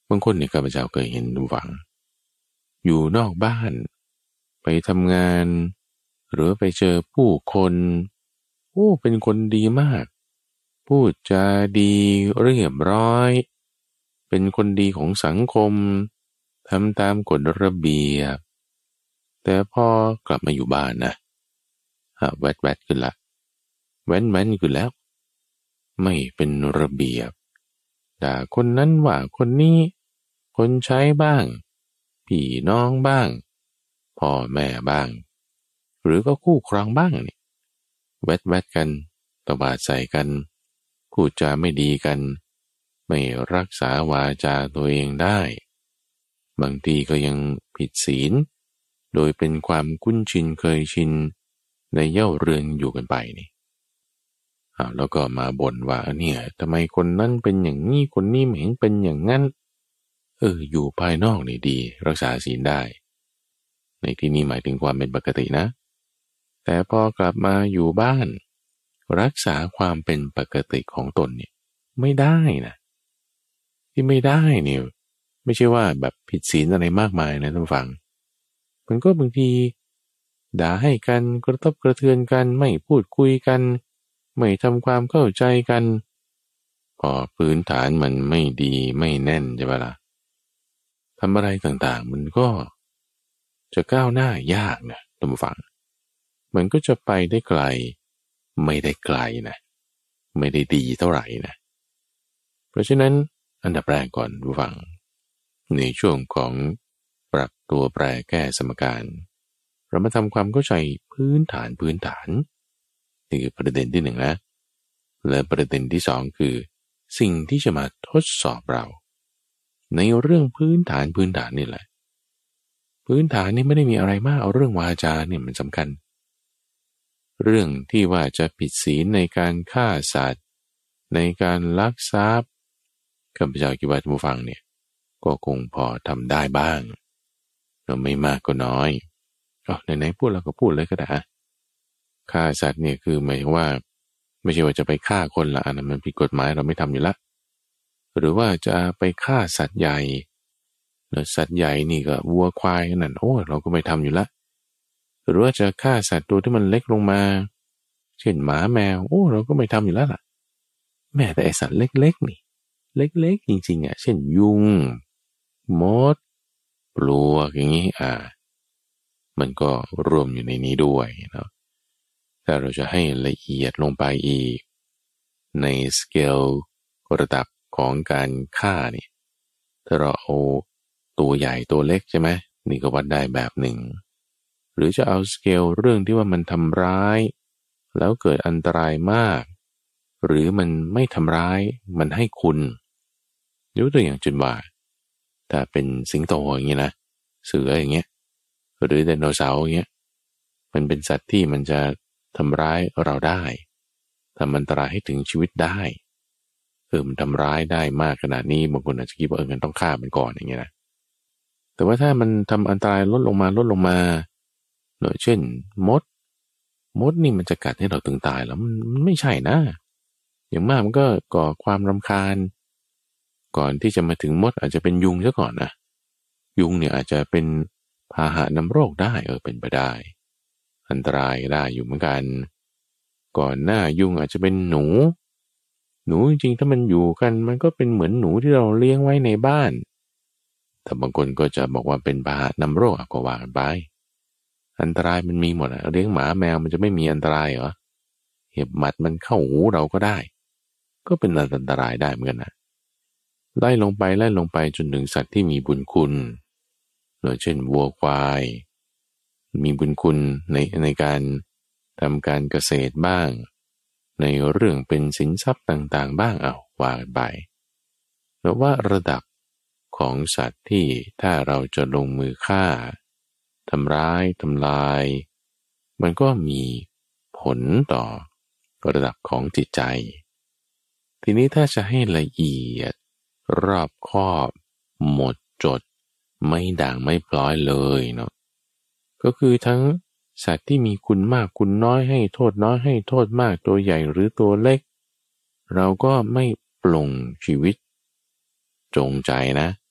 บางคนเนี่ยข้าพเจ้าเคยเห็นดูฝังอยู่นอกบ้านไปทำงานหรือไปเจอผู้คนโอ้เป็นคนดีมากพูดจาดีเรียบร้อยเป็นคนดีของสังคมทำตามกฎระเบียบแต่พอกลับมาอยู่บ้านนะฮะแวดแวดขึ้นละแว้นแว้นขึ้นแล้วไม่เป็นระเบียบด่าคนนั้นว่าคนนี้คนใช้บ้างพี่น้องบ้างพ่อแม่บ้างหรือก็คู่ครองบ้างนี่แวดแวดกันตวาดใส่กันพูดจาไม่ดีกันไม่รักษาวาจาตัวเองได้บางทีก็ยังผิดศีลโดยเป็นความคุ้นชินเคยชินในเย่าเรือนอยู่กันไปนี่อ้าวแล้วก็มาบ่นว่าเนี่ยทำไมคนนั้นเป็นอย่างนี้คนนี้ไม่เห็นเป็นอย่างนั้นเอออยู่ภายนอกนี่ดีรักษาศีลได้ในที่นี้หมายถึงความเป็นปกตินะแต่พอกลับมาอยู่บ้านรักษาความเป็นปกติของตนเนี่ยไม่ได้นะที่ไม่ได้เนี่ยไม่ใช่ว่าแบบผิดศีลอะไรมากมายนะท่านฟังมันก็บางทีด่าให้กันกระทบกระเทือนกันไม่พูดคุยกันไม่ทำความเข้าใจกันพอพื้นฐานมันไม่ดีไม่แน่นใช่ปะล่ะทำอะไรต่างๆมันก็จะก้าวหน้ายากนะท่านฟังมันก็จะไปได้ไกลไม่ได้ไกลนะไม่ได้ดีเท่าไหร่นะเพราะฉะนั้นอันดับแรกก่อนผู้ฟังในช่วงของปรับตัวแปรแก้สมการเรามาทำความเข้าใจพื้นฐานพื้นฐานนี่คือประเด็นที่หนึ่งนะและประเด็นที่สองคือสิ่งที่จะมาทดสอบเราในเรื่องพื้นฐานพื้นฐานนี่แหละพื้นฐานนี่ไม่ได้มีอะไรมากเอาเรื่องวาจาเนี่ยมันสำคัญเรื่องที่ว่าจะผิดศีลในการฆ่าสัตว์ในการลักทรัพย์ข้าพเจ้าคิดว่าท่านผู้ฟังเนี่ยก็คงพอทำได้บ้างเราไม่มากก็น้อยอ๋อไหนๆพูดแล้วก็พูดเลยก็ได้ฆ่าสัตว์เนี่ยคือหมายถึงว่าไม่ใช่ว่าจะไปฆ่าคนละอันนั้นมันผิดกฎหมายเราไม่ทำอยู่ละหรือว่าจะไปฆ่าสัตว์ใหญ่แล้วสัตว์ใหญ่นี่ก็วัวควายนั่นโอ้เราก็ไม่ทำอยู่ละหรือว่าจะฆ่าสัตว์ตัวที่มันเล็กลงมาเช่นหมาแมวโอ้เราก็ไม่ทำอยู่แล้วล่ะแม้แต่ไอสัตว์เล็กๆนี่เล็กๆจริงๆอ่ะเช่นยุงมดปลวกอย่างนี้อ่ามันก็รวมอยู่ในนี้ด้วยเนาะแต่เราจะให้ละเอียดลงไปอีกในสเกลระดับของการฆ่านี่ถ้าเราเอาตัวใหญ่ตัวเล็กใช่ไหมนี่ก็วัดได้แบบหนึ่งหรือจะเอาสเกลเรื่องที่ว่ามันทำร้ายแล้วเกิดอันตรายมากหรือมันไม่ทำร้ายมันให้คุณยกตัวอย่างเช่นว่าถ้าเป็นสิงโตอย่างเงี้ยนะเสืออย่างเงี้ยหรือไดโนเสาร์อย่างเงี้ยมันเป็นสัตว์ที่มันจะทำร้ายเราได้ทำอันตรายให้ถึงชีวิตได้เออมันทำร้ายได้มากขนาดนี้บางคนอาจจะคิดว่าเออมันต้องฆ่ามันก่อนอย่างเงี้ยนะแต่ว่าถ้ามันทำอันตรายลดลงมาลดลงมาเนอะเช่นมดมดนี่มันจะกัดให้เราถึงตายแล้วมันไม่ใช่นะอย่างมากมันก็ก่อความรำคาญก่อนที่จะมาถึงมดอาจจะเป็นยุงซะก่อนนะยุงเนี่ยอาจจะเป็นพาหะนำโรคได้เออเป็นไปได้อันตรายได้อยู่เหมือนกันก่อนหน้ายุงอาจจะเป็นหนูหนูจริงๆถ้ามันอยู่กันมันก็เป็นเหมือนหนูที่เราเลี้ยงไว้ในบ้านแต่บางคนก็จะบอกว่าเป็นพาหะนำโรคก็ว่ากันไปอันตรายมันมีหมดอะเลี้ยงหมาแมวมันจะไม่มีอันตรายเหรอเห็บหมัดมันเข้าหูเราก็ได้ก็เป็นอันตรายได้เหมือนกันนะไล่ลงไปไล่ลงไปจนถึงสัตว์ที่มีบุญคุณเช่นวัวควายมีบุญคุณในในการทำการเกษตรบ้างในเรื่องเป็นสินทรัพย์ต่างๆบ้างเอาว่ากันไปแล้วว่าระดับของสัตว์ที่ถ้าเราจะลงมือฆ่าทำร้ายทำลายมันก็มีผลต่อระดับของจิตใจทีนี้ถ้าจะให้ละเอียดรอบคอบหมดจดไม่ด่างไม่พร้อยเลยเนาะก็คือทั้งสัตว์ที่มีคุณมากคุณน้อยให้โทษน้อยให้โทษมากตัวใหญ่หรือตัวเล็กเราก็ไม่ปลงชีวิตจงใจนะ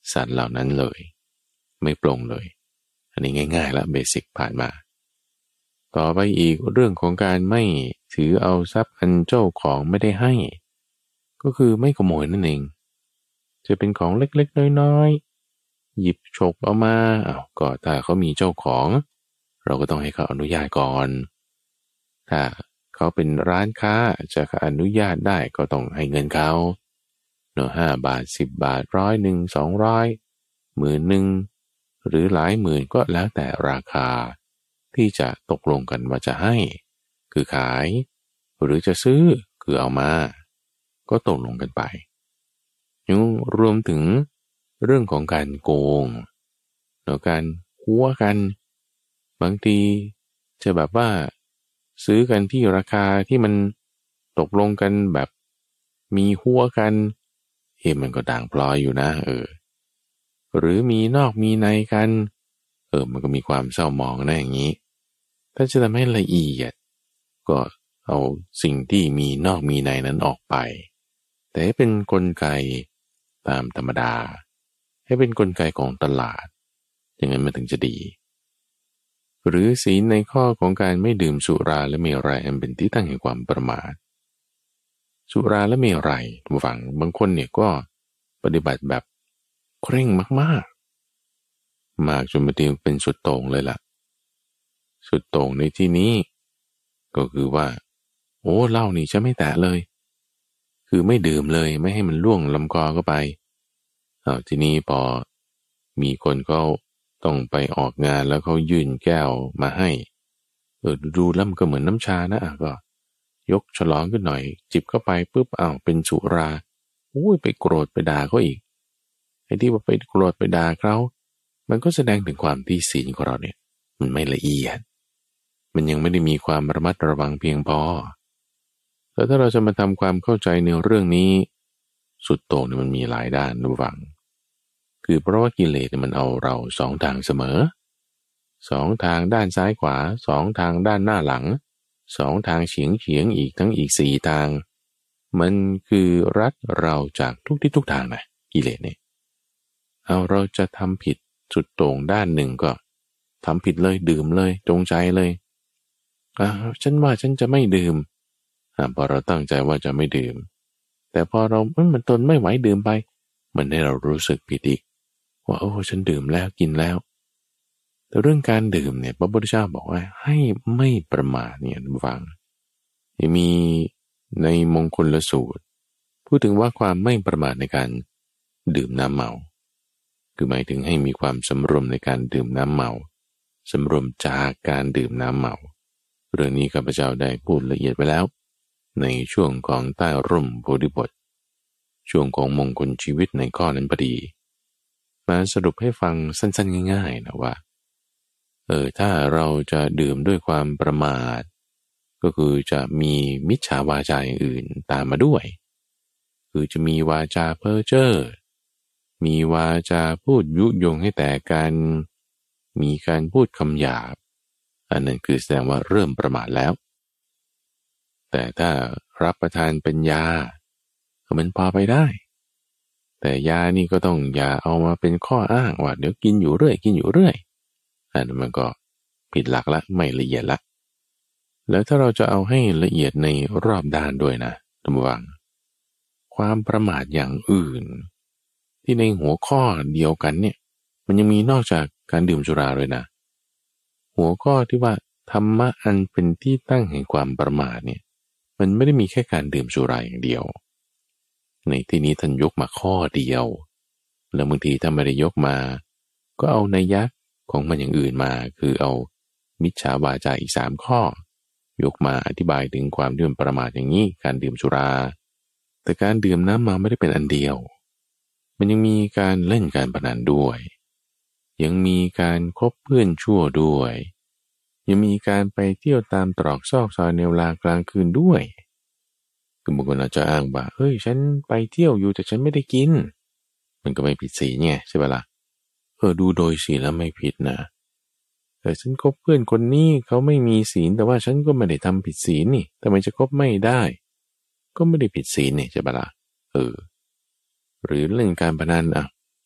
สัตว์เหล่านั้นเลยไม่ปลงเลยอันนี้ง่ายๆละเบสิกผ่านมาต่อไปอีกเรื่องของการไม่ถือเอาทรัพย์อันเจ้าของไม่ได้ให้ก็คือไม่ขโมยนั่นเองจะเป็นของเล็กๆน้อยๆหยิบฉกเอามาอ้าวก็ถ้าเขามีเจ้าของเราก็ต้องให้เขาอนุญาตก่อนถ้าเขาเป็นร้านค้าจะอนุญาตได้ก็ต้องให้เงินเขาเนาะห้าบาทสิบบาทร้อยหนึ่งสองร้อยหมื่นหนึ่งหรือหลายหมื่นก็แล้วแต่ราคาที่จะตกลงกันว่าจะให้คือขายหรือจะซื้อคือเอามาก็ตกลงกันไปยังรวมถึงเรื่องของการโกงหรือการหัวกันบางทีจะแบบว่าซื้อกันที่ราคาที่มันตกลงกันแบบมีหัวกันเฮ้มันก็ด่างพลอยอยู่นะเออหรือมีนอกมีในกันเออมันก็มีความเศร้าหมองนะอย่างนี้ถ้าจะทำให้ละเอียดก็เอาสิ่งที่มีนอกมีในนั้นออกไปแต่ให้เป็นกลไกตามธรรมดาให้เป็นกลไกของตลาดอย่างนั้นมันถึงจะดีหรือศีลในข้อของการไม่ดื่มสุราและเมรัยอันเป็นที่ตั้งแห่งความประมาทสุราและเมรัยฝั่งบางคนเนี่ยก็ปฏิบัติแบบเคร่งมากๆมากจนบางทีเป็นสุดโต่งเลยล่ะสุดโต่งในที่นี้ก็คือว่าโอ้เหล้านี่จะไม่แตะเลยคือไม่ดื่มเลยไม่ให้มันล่วงลำคอเข้าไปอ้าวทีนี้พอมีคนเขาต้องไปออกงานแล้วเขายื่นแก้วมาให้เออดูแล้วมันก็เหมือนน้ำชานะก็ยกฉลองขึ้นหน่อยจิบเข้าไปปุ๊บอ้าวเป็นสุราโอ้ยไปโกรธไปด่าเขาอีกไอ้ที่ว่าไปโกรธไปด่าเขามันก็แสดงถึงความที่ศีลของเราเนี่ยมันไม่ละเอียดมันยังไม่ได้มีความระมัดระวังเพียงพอแล้วถ้าเราจะมาทำความเข้าใจในเรื่องนี้สุดโต่งเนี่ยมันมีหลายด้านระวังคือเพราะว่ากิเลสมันเอาเราสองทางเสมอสองทางด้านซ้ายขวาสองทางด้านหน้าหลังสองทางเฉียงเฉียงอีกทั้งอีกสี่ทางมันคือรัดเราจากทุกที่ทุกทางนะกิเลสเนี่ยเอาเราจะทำผิดสุดโต่งด้านหนึ่งก็ทำผิดเลยดื่มเลยจงใจเลยอ่าฉันว่าฉันจะไม่ดื่มอ่าพอเราตั้งใจว่าจะไม่ดื่มแต่พอเราเอ้ยมันทนไม่ไหวดื่มไปมันให้เรารู้สึกผิดอีกว่าโอ้ฉันดื่มแล้วกินแล้วแต่เรื่องการดื่มเนี่ยพระพุทธเจ้าบอกว่าให้ไม่ประมาทเนี่ยฟังมีในมงคลสูตรพูดถึงว่าความไม่ประมาทในการดื่มน้ำเมาคือหมายถึงให้มีความสำรวมในการดื่มน้ำเมาสำรวมจากการดื่มน้ำเมาเรื่องนี้ข้าพเจ้าได้พูดละเอียดไปแล้วในช่วงของใต้ร่มโพธิบทช่วงของมงคลชีวิตในข้อนั้นพอดีมาสรุปให้ฟังสั้นๆง่ายๆนะว่าเออถ้าเราจะดื่มด้วยความประมาทก็คือจะมีมิจฉาวาจาอย่างอื่นตามมาด้วยคือจะมีวาจาเพ้อเจ้อมีวาจาพูดยุยงให้แตกกันมีการพูดคำหยาบอันนั้นคือแสดงว่าเริ่มประมาทแล้วแต่ถ้ารับประทานเป็นยาก็มันพอไปได้แต่ยานี่ก็ต้องอย่าเอามาเป็นข้ออ้างว่าเดี๋ยวกินอยู่เรื่อยกินอยู่เรื่อยอันนั้นมันก็ผิดหลักละไม่ละเอียดละแล้วถ้าเราจะเอาให้ละเอียดในรอบด้านด้วยนะท่านผู้ฟังความประมาทอย่างอื่นที่ในหัวข้อเดียวกันเนี่ยมันยังมีนอกจากการดื่มสุราเลยนะหัวข้อที่ว่าธรรมะอันเป็นที่ตั้งแห่งความประมาทเนี่ยมันไม่ได้มีแค่การดื่มสุราอย่างเดียวในที่นี้ท่านยกมาข้อเดียวแล้วบางทีถ้าไม่ได้ยกมาก็เอานัยยะของมันอย่างอื่นมาคือเอามิจฉาวาจาอีกสามข้อยกมาอธิบายถึงความดื่มประมาทอย่างนี้การดื่มสุราแต่การดื่มน้ำเมาไม่ได้เป็นอันเดียวมันยังมีการเล่นการพนันด้วยยังมีการคบเพื่อนชั่วด้วยยังมีการไปเที่ยวตามตรอกซอกซอยในเวลากลางคืนด้วยคือบางคนอาจจะอ้างว่าเฮ้ยฉันไปเที่ยวอยู่แต่ฉันไม่ได้กินมันก็ไม่ผิดศีลไงใช่ไหมล่ะเออดูโดยศีลแล้วไม่ผิดนะแต่ฉันคบเพื่อนคนนี้เขาไม่มีศีลแต่ว่าฉันก็ไม่ได้ทำผิดศีลนี่ทำไมจะคบไม่ได้ก็ไม่ได้ผิดศีลนี่ใช่ไหมล่ะเออหรือเรื่องการพนันอ่ะ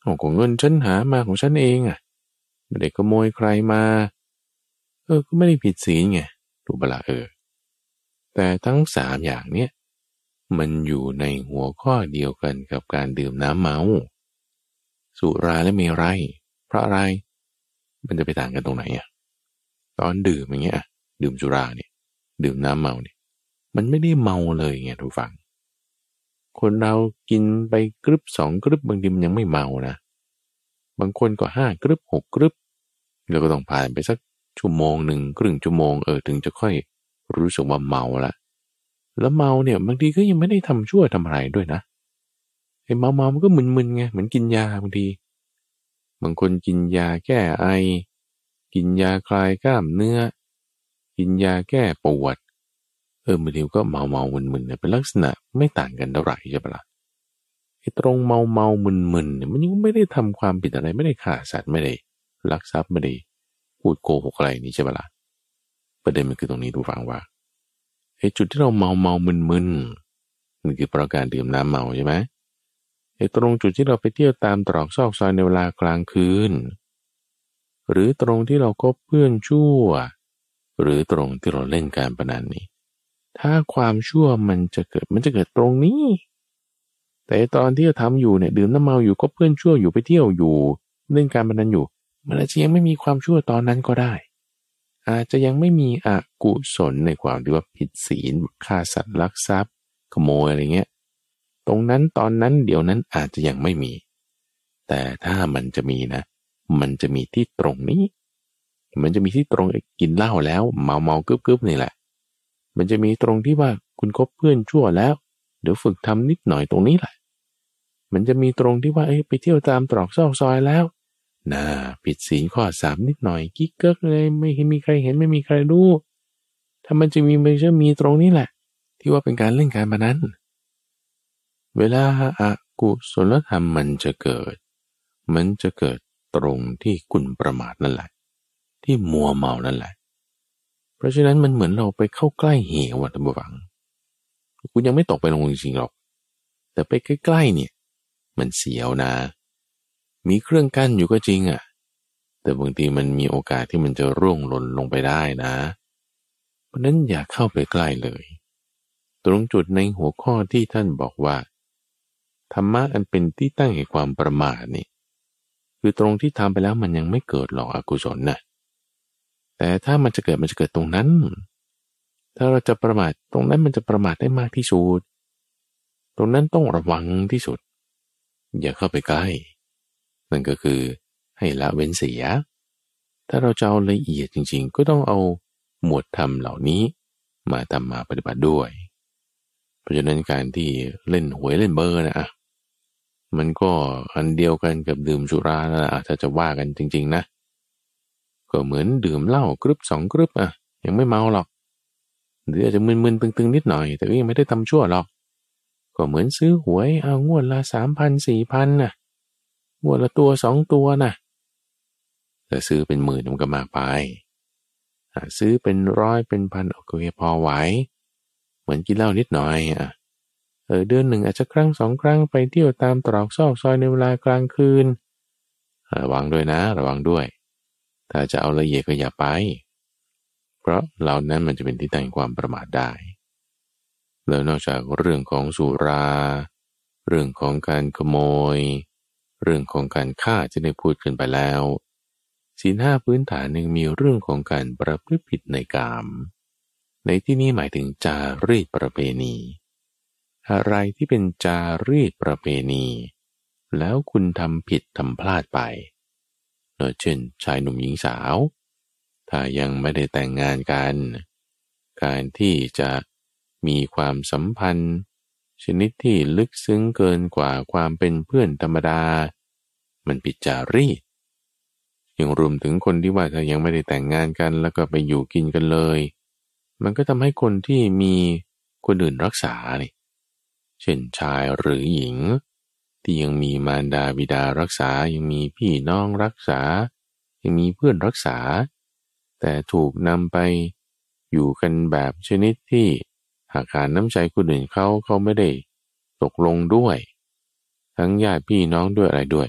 โอ้ก็เงินฉันหามาของฉันเองอ่ะไม่ได้ขโมยใครมาเออก็ไม่ได้ผิดศีลไงถูกปะล่ะเออแต่ทั้งสามอย่างเนี้ยมันอยู่ในหัวข้อเดียวกันกับการดื่มน้ำเมาสุราและเมรัยเพราะอะไรมันจะไปต่างกันตรงไหนอ่ะตอนดื่มอย่างเงี้ยดื่มสุราเนี่ยดื่มน้ำเมาเนี่ยมันไม่ได้เมาเลยไงทุกฝังคนเรากินไปกรึบสองกรึบบางทีมันยังไม่เมานะบางคนก็ห้ากรึบหกกรึบแล้วก็ต้องผ่านไปสักชั่วโมงหนึ่งครึ่งชั่วโมงเออถึงจะค่อยรู้สึกว่าเมาละแล้วเมาเนี่ยบางทีก็ยังไม่ได้ทำชั่วทำอะไรด้วยนะไอ้เมาเมามันก็มึนๆไงเหมือนกินยาบางทีบางคนกินยาแก้ไอกินยาคลายกล้ามเนื้อกินยาแก้ปวดเออบางทีก็เมาเมามึนๆเนี่ยเป็นลักษณะไม่ต่างกันเท่าไหร่ใช่ปะล่ะไอ้ตรงเมาเมามึนๆเนี่ยมันยังไม่ได้ทำความผิดอะไรไม่ได้ฆ่าสัตว์ไม่ได้ลักทรัพย์ไม่ได้พูดโกหกอะไรนี่ใช่ปะล่ะประเด็นมันคือตรงนี้ดูฟังว่าไอ้จุดที่เราเมาเมามึนๆนี่คือเพราะการดื่มน้ำเมาใช่ไหมไอ้ตรงจุดที่เราไปเที่ยวตามตรอกซอกซอยในเวลากลางคืนหรือตรงที่เราคบเพื่อนชั่วหรือตรงที่เราเล่นการพนันนี่ถ้าความชั่วมันจะเกิดมันจะเกิดตรงนี้แต่ตอนที่เราทำอยู่เนี่ยดื่มน้ำเมาอยู่คบเพื่อนชั่วอยู่ไปเที่ยวอยู่เล่นการพนันอยู่มันอาจจะยังไม่มีความชั่วตอนนั้นก็ได้อาจจะยังไม่มีอกุศลในความที่ว่าผิดศีลฆ่าสัตว์ลักทรัพย์ขโมยอะไรเงี้ยตรงนั้นตอนนั้นเดี๋ยวนั้นอาจจะยังไม่มีแต่ถ้ามันจะมีนะมันจะมีที่ตรงนี้มันจะมีที่ตรงกินเหล้าแล้วเมาเมากึบกึบนี่แหละมันจะมีตรงที่ว่าคุณคบเพื่อนชั่วแล้วเดี๋ยวฝึกทำนิดหน่อยตรงนี้แหละมันจะมีตรงที่ว่าเอ้ยไปเที่ยวตามตรอกซอกซอยแล้วน่าผิดศีลข้อสามนิดหน่อยกิ๊กเกิกเลยไม่เห็นมีใครเห็นไม่มีใครรู้ถ้ามันจะมีมันจะมีตรงนี้แหละที่ว่าเป็นการเล่นการพนันเวลาอกุศลธรรมมันจะเกิดมันจะเกิดตรงที่คุณประมาทนั่นแหละที่มัวเมานั่นแหละเพราะฉะนั้นมันเหมือนเราไปเข้าใกล้เหวท่านผู้ฟังคุณยังไม่ตกไปลงจริงๆหรอกแต่ไปใกล้ๆเนี่ยมันเสียวนะมีเครื่องกั้นอยู่ก็จริงอ่ะแต่บางทีมันมีโอกาสที่มันจะร่วงหล่นลงไปได้นะเพราะนั้นอย่าเข้าไปใกล้เลยตรงจุดในหัวข้อที่ท่านบอกว่าธรรมะอันเป็นที่ตั้งแห่งความประมาทนี่คือตรงที่ทำไปแล้วมันยังไม่เกิดหรอกอกุศลนะแต่ถ้ามันจะเกิดมันจะเกิดตรงนั้นถ้าเราจะประมาทตรงนั้นมันจะประมาทได้มากที่สุดตรงนั้นต้องระวังที่สุดอย่าเข้าไปใกล้นั่นก็คือให้ละเว้นเสียถ้าเราจะเอาละเอียดจริงๆก็ต้องเอาหมวดธรรมเหล่านี้มาทำมาปฏิบัติด้วยเพราะฉะนั้นการที่เล่นหวยเล่นเบอร์นะอ่ะมันก็อันเดียวกันกับดื่มสุรานะอ่ะถ้าจะว่ากันจริงๆนะก็เหมือนดื่มเหล้ากรึบสองกรึบอ่ะยังไม่เมาหรอกหรืออาจจะมึนๆตึงๆนิดหน่อยแต่ก็ยังไม่ได้ทำชั่วหรอกก็เหมือนซื้อหวยเอางวดละสามพันสี่พันน่ะงวดละตัวสองตัวน่ะแต่ซื้อเป็นหมื่นมันก็มากไปซื้อเป็นร้อยเป็นพันโอเคพอไหวเหมือนกินเหล้านิดหน่อยอ่ะเออเดือนหนึ่งอาจจะครั้งสองครั้งไปเที่ยวตามตรอกซอกซอยในเวลากลางคืนระวังด้วยนะระวังด้วยถ้าจะเอาละเอียดก็อย่าไปเพราะเหล่านั้นมันจะเป็นที่ตั้งความประมาทได้แล้วนอกจากเรื่องของสุราเรื่องของการขโมยเรื่องของการฆ่าที่ได้พูดกันไปแล้วศีลห้าพื้นฐานหนึ่งมีเรื่องของการประพฤติผิดในกามในที่นี้หมายถึงจารีตประเพณีอะไรที่เป็นจารีตประเพณีแล้วคุณทำผิดทำพลาดไปเช่นชายหนุ่มหญิงสาวถ้ายังไม่ได้แต่งงานกันการที่จะมีความสัมพันธ์ชนิดที่ลึกซึ้งเกินกว่าความเป็นเพื่อนธรรมดามันผิดจารีตยังรวมถึงคนที่ว่าถ้ายังไม่ได้แต่งงานกันแล้วก็ไปอยู่กินกันเลยมันก็ทำให้คนที่มีคนอื่นรักษาเนี่ยเช่นชายหรือหญิงที่ยังมีมารดาบิดารักษายังมีพี่น้องรักษายังมีเพื่อนรักษาแต่ถูกนำไปอยู่กันแบบชนิดที่หากการน้ำใจคนอื่นเขาเขาไม่ได้ตกลงด้วยทั้งญาติพี่น้องด้วยอะไรด้วย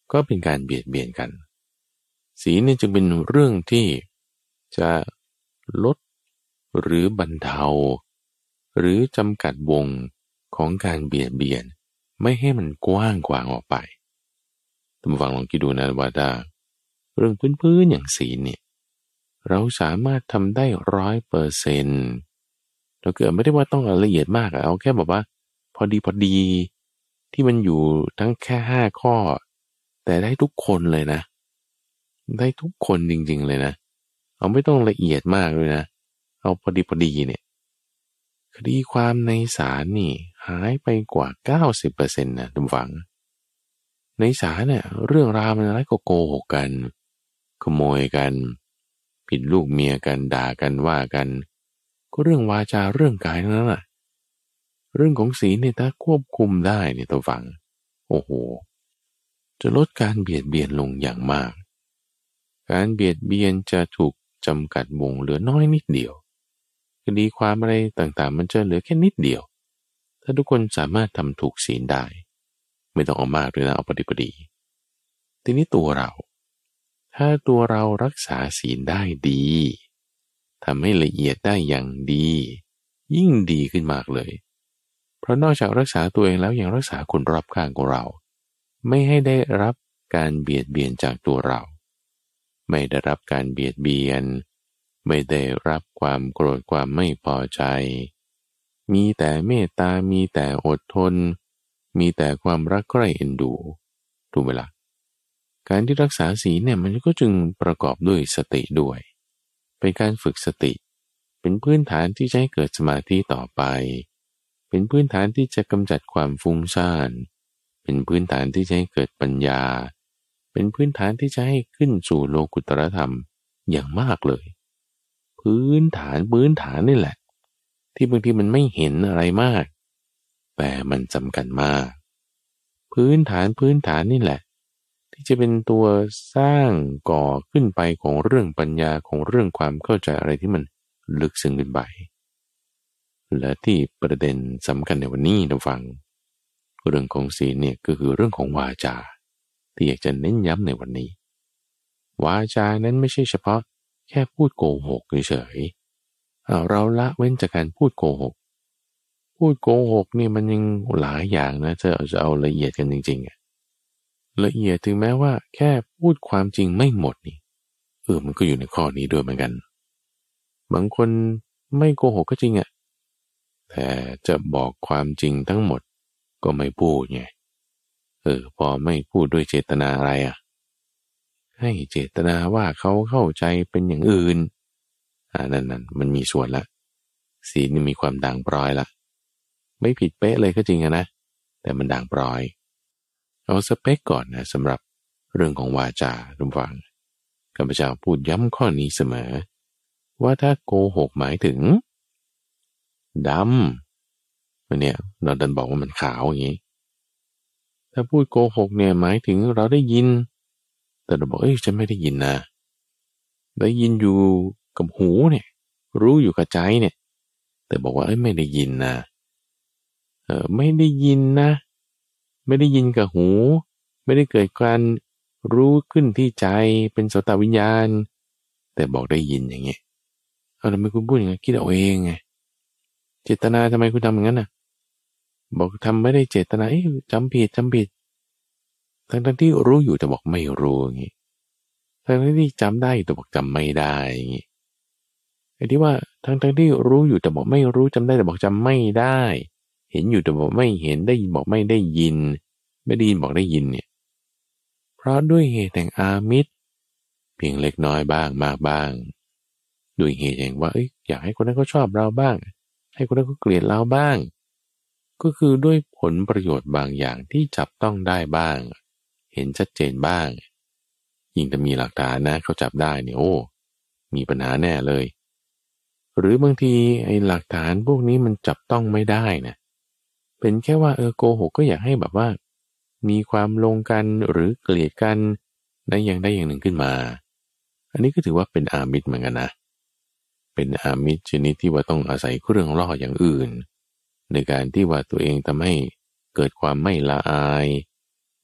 ก็เป็นการเบียดเบียนกันศีลเนี่ยจึงเป็นเรื่องที่จะลดหรือบรรเทาหรือจำกัดวงของการเบียดเบียนไม่ให้มันกว้างกวางออกไปท่านผู้ฟังลองคิดดูนะว่าถ้าเรื่องพื้นๆอย่างศีลเนี่ยเราสามารถทำได้ร้อยเปอร์เซ็นต์เราเกิดไม่ได้ว่าต้องละเอียดมากเอาแค่แบบว่าพอดีพอดีที่มันอยู่ทั้งแค่ห้าข้อแต่ได้ทุกคนเลยนะได้ทุกคนจริงๆเลยนะเอาไม่ต้องละเอียดมากเลยนะเอาพอดีพอดีเนี่ยคดีความในศาลนี่หายไปกว่า เก้าสิบเปอร์เซ็นต์ นะท่านฟังในศาลเนี่ยเรื่องราวมันอะไรก็โกหกกันขโมยกันผิดลูกเมียกันด่ากันว่ากันก็เรื่องวาจาเรื่องกายทั้งนั้นแหละเรื่องของศีลเนี่ยถ้าควบคุมได้เนี่ยท่านฟังโอ้โหจะลดการเบียดเบียนลงอย่างมากการเบียดเบียนจะถูกจำกัดวงเหลือน้อยนิดเดียวคดีความอะไรต่างๆมันจะเหลือแค่นิดเดียวถ้าทุกคนสามารถทำถูกศีลได้ไม่ต้องเอามากเลยนะเอาพอดีพอดีทีนี้ตัวเราถ้าตัวเรารักษาศีลได้ดีทำให้ละเอียดได้อย่างดียิ่งดีขึ้นมากเลยเพราะนอกจากรักษาตัวเองแล้วยังรักษาคนรอบข้างของเราไม่ให้ได้รับการเบียดเบียนจากตัวเราไม่ได้รับการเบียดเบียนไม่ได้รับความโกรธความไม่พอใจมีแต่เมตตามีแต่อดทนมีแต่ความรักใคร่เอ็นดูถูกไหมล่ะการที่รักษาศีลเนี่ยมันก็จึงประกอบด้วยสติด้วยเป็นการฝึกสติเป็นพื้นฐานที่จะให้เกิดสมาธิต่อไปเป็นพื้นฐานที่จะกำจัดความฟุ้งซ่านเป็นพื้นฐานที่จะให้เกิดปัญญาเป็นพื้นฐานที่จะให้ขึ้นสู่โลกุตตรธรรมอย่างมากเลยพื้นฐานพื้นฐานนี่แหละที่บางทีมันไม่เห็นอะไรมากแต่มันสำคัญมากพื้นฐานพื้นฐานนี่แหละที่จะเป็นตัวสร้างก่อขึ้นไปของเรื่องปัญญาของเรื่องความเข้าใจอะไรที่มันลึกซึ้งขึ้นไปและที่ประเด็นสำคัญในวันนี้เราฟังเรื่องของศีลเนี่ยก็คือเรื่องของวาจาที่อยากจะเน้นย้ำในวันนี้วาจานั้นไม่ใช่เฉพาะแค่พูดโกหกเฉยๆเราละเว้นจากการพูดโกหกพูดโกหกนี่มันยังหลายอย่างนะจะเอาจะเอาละเอียดกันจริงๆละเอียดถึงแม้ว่าแค่พูดความจริงไม่หมดนี่เออมันก็อยู่ในข้อนี้ด้วยเหมือนกันบางคนไม่โกหกก็จริงอ่ะแต่จะบอกความจริงทั้งหมดก็ไม่พูดไงเออพอไม่พูดด้วยเจตนาอะไรอ่ะให้เจตนาว่าเขาเข้าใจเป็นอย่างอื่นอ่านั่นนั่นมันมีส่วนละศีลนี่มีความด่างพร้อยละไม่ผิดเป๊ะเลยก็จริงอะนะแต่มันด่างพร้อยเอาสเปคก่อนนะสำหรับเรื่องของวาจาทุกฝั่งข้าพเจ้าพูดย้ำข้อนี้เสมอว่าถ้าโกหกหมายถึงดำมันเนี่ยเราดันบอกว่ามันขาวอย่างนี้ถ้าพูดโกหกเนี่ยหมายถึงเราได้ยินแต่เราบอกเอ้ยฉันไม่ได้ยินนะได้ยินอยู่กับหูเนี่ยรู้อยู่กับใจเนี่ยแต่บอกว่าเอ้ยไม่ได้ยินนะเออไม่ได้ยินนะไม่ได้ยินกับหูไม่ได้เกิดการรู้ขึ้นที่ใจเป็นโสตวิญญาณแต่บอกได้ยินอย่างเงี้ยเอาทำไมคุณพูดอย่างงี้คิดเอาเองไงเจตนาทำไมคุณทำอย่างนั้นน่ะบอกทำไม่ได้เจตนาเอ้ยจำผิดจำผิดทั้งทั้งที่รู้อยู่แต่บอกไม่รู้อย่างงี้ทั้งทั้งที่จำได้แต่บอกจำไม่ได้อย่างงี้ไอ้ที่ว่าทั้งทั้งที่รู้อยู่แต่บอกไม่รู้จำได้แต่บอกจำไม่ได้เห็นอยู่แต่บอกไม่เห็นได้ยินบอกไม่ได้ยินไม่ได้ยินบอกได้ยินเนี่ยเพราะด้วยเหตุแห่งอามิตรเพียงเล็กน้อยบ้างมากบ้างด้วยเหตุแห่งว่าเอ้ยอยากให้คนนั้นเขาชอบเราบ้างให้คนนั้นเขาเกลียดเราบ้างก็คือด้วยผลประโยชน์บางอย่างที่จับต้องได้บ้างเห็นชัดเจนบ้างยิ่งจะมีหลักฐานนะเขาจับได้เนี่ยโอ้มีปัญหาแน่เลยหรือบางทีไอ้หลักฐานพวกนี้มันจับต้องไม่ได้นะเป็นแค่ว่าเออโกหกก็อยากให้แบบว่ามีความลงกันหรือเกลียดกันในอย่างใดอย่างหนึ่งขึ้นมาอันนี้ก็ถือว่าเป็นอามิตรเหมือนกันนะเป็นอามิตรชนิดที่ว่าต้องอาศัยเครื่องล่ออย่างอื่นในการที่ว่าตัวเองทำให้เกิดความไม่ละอาย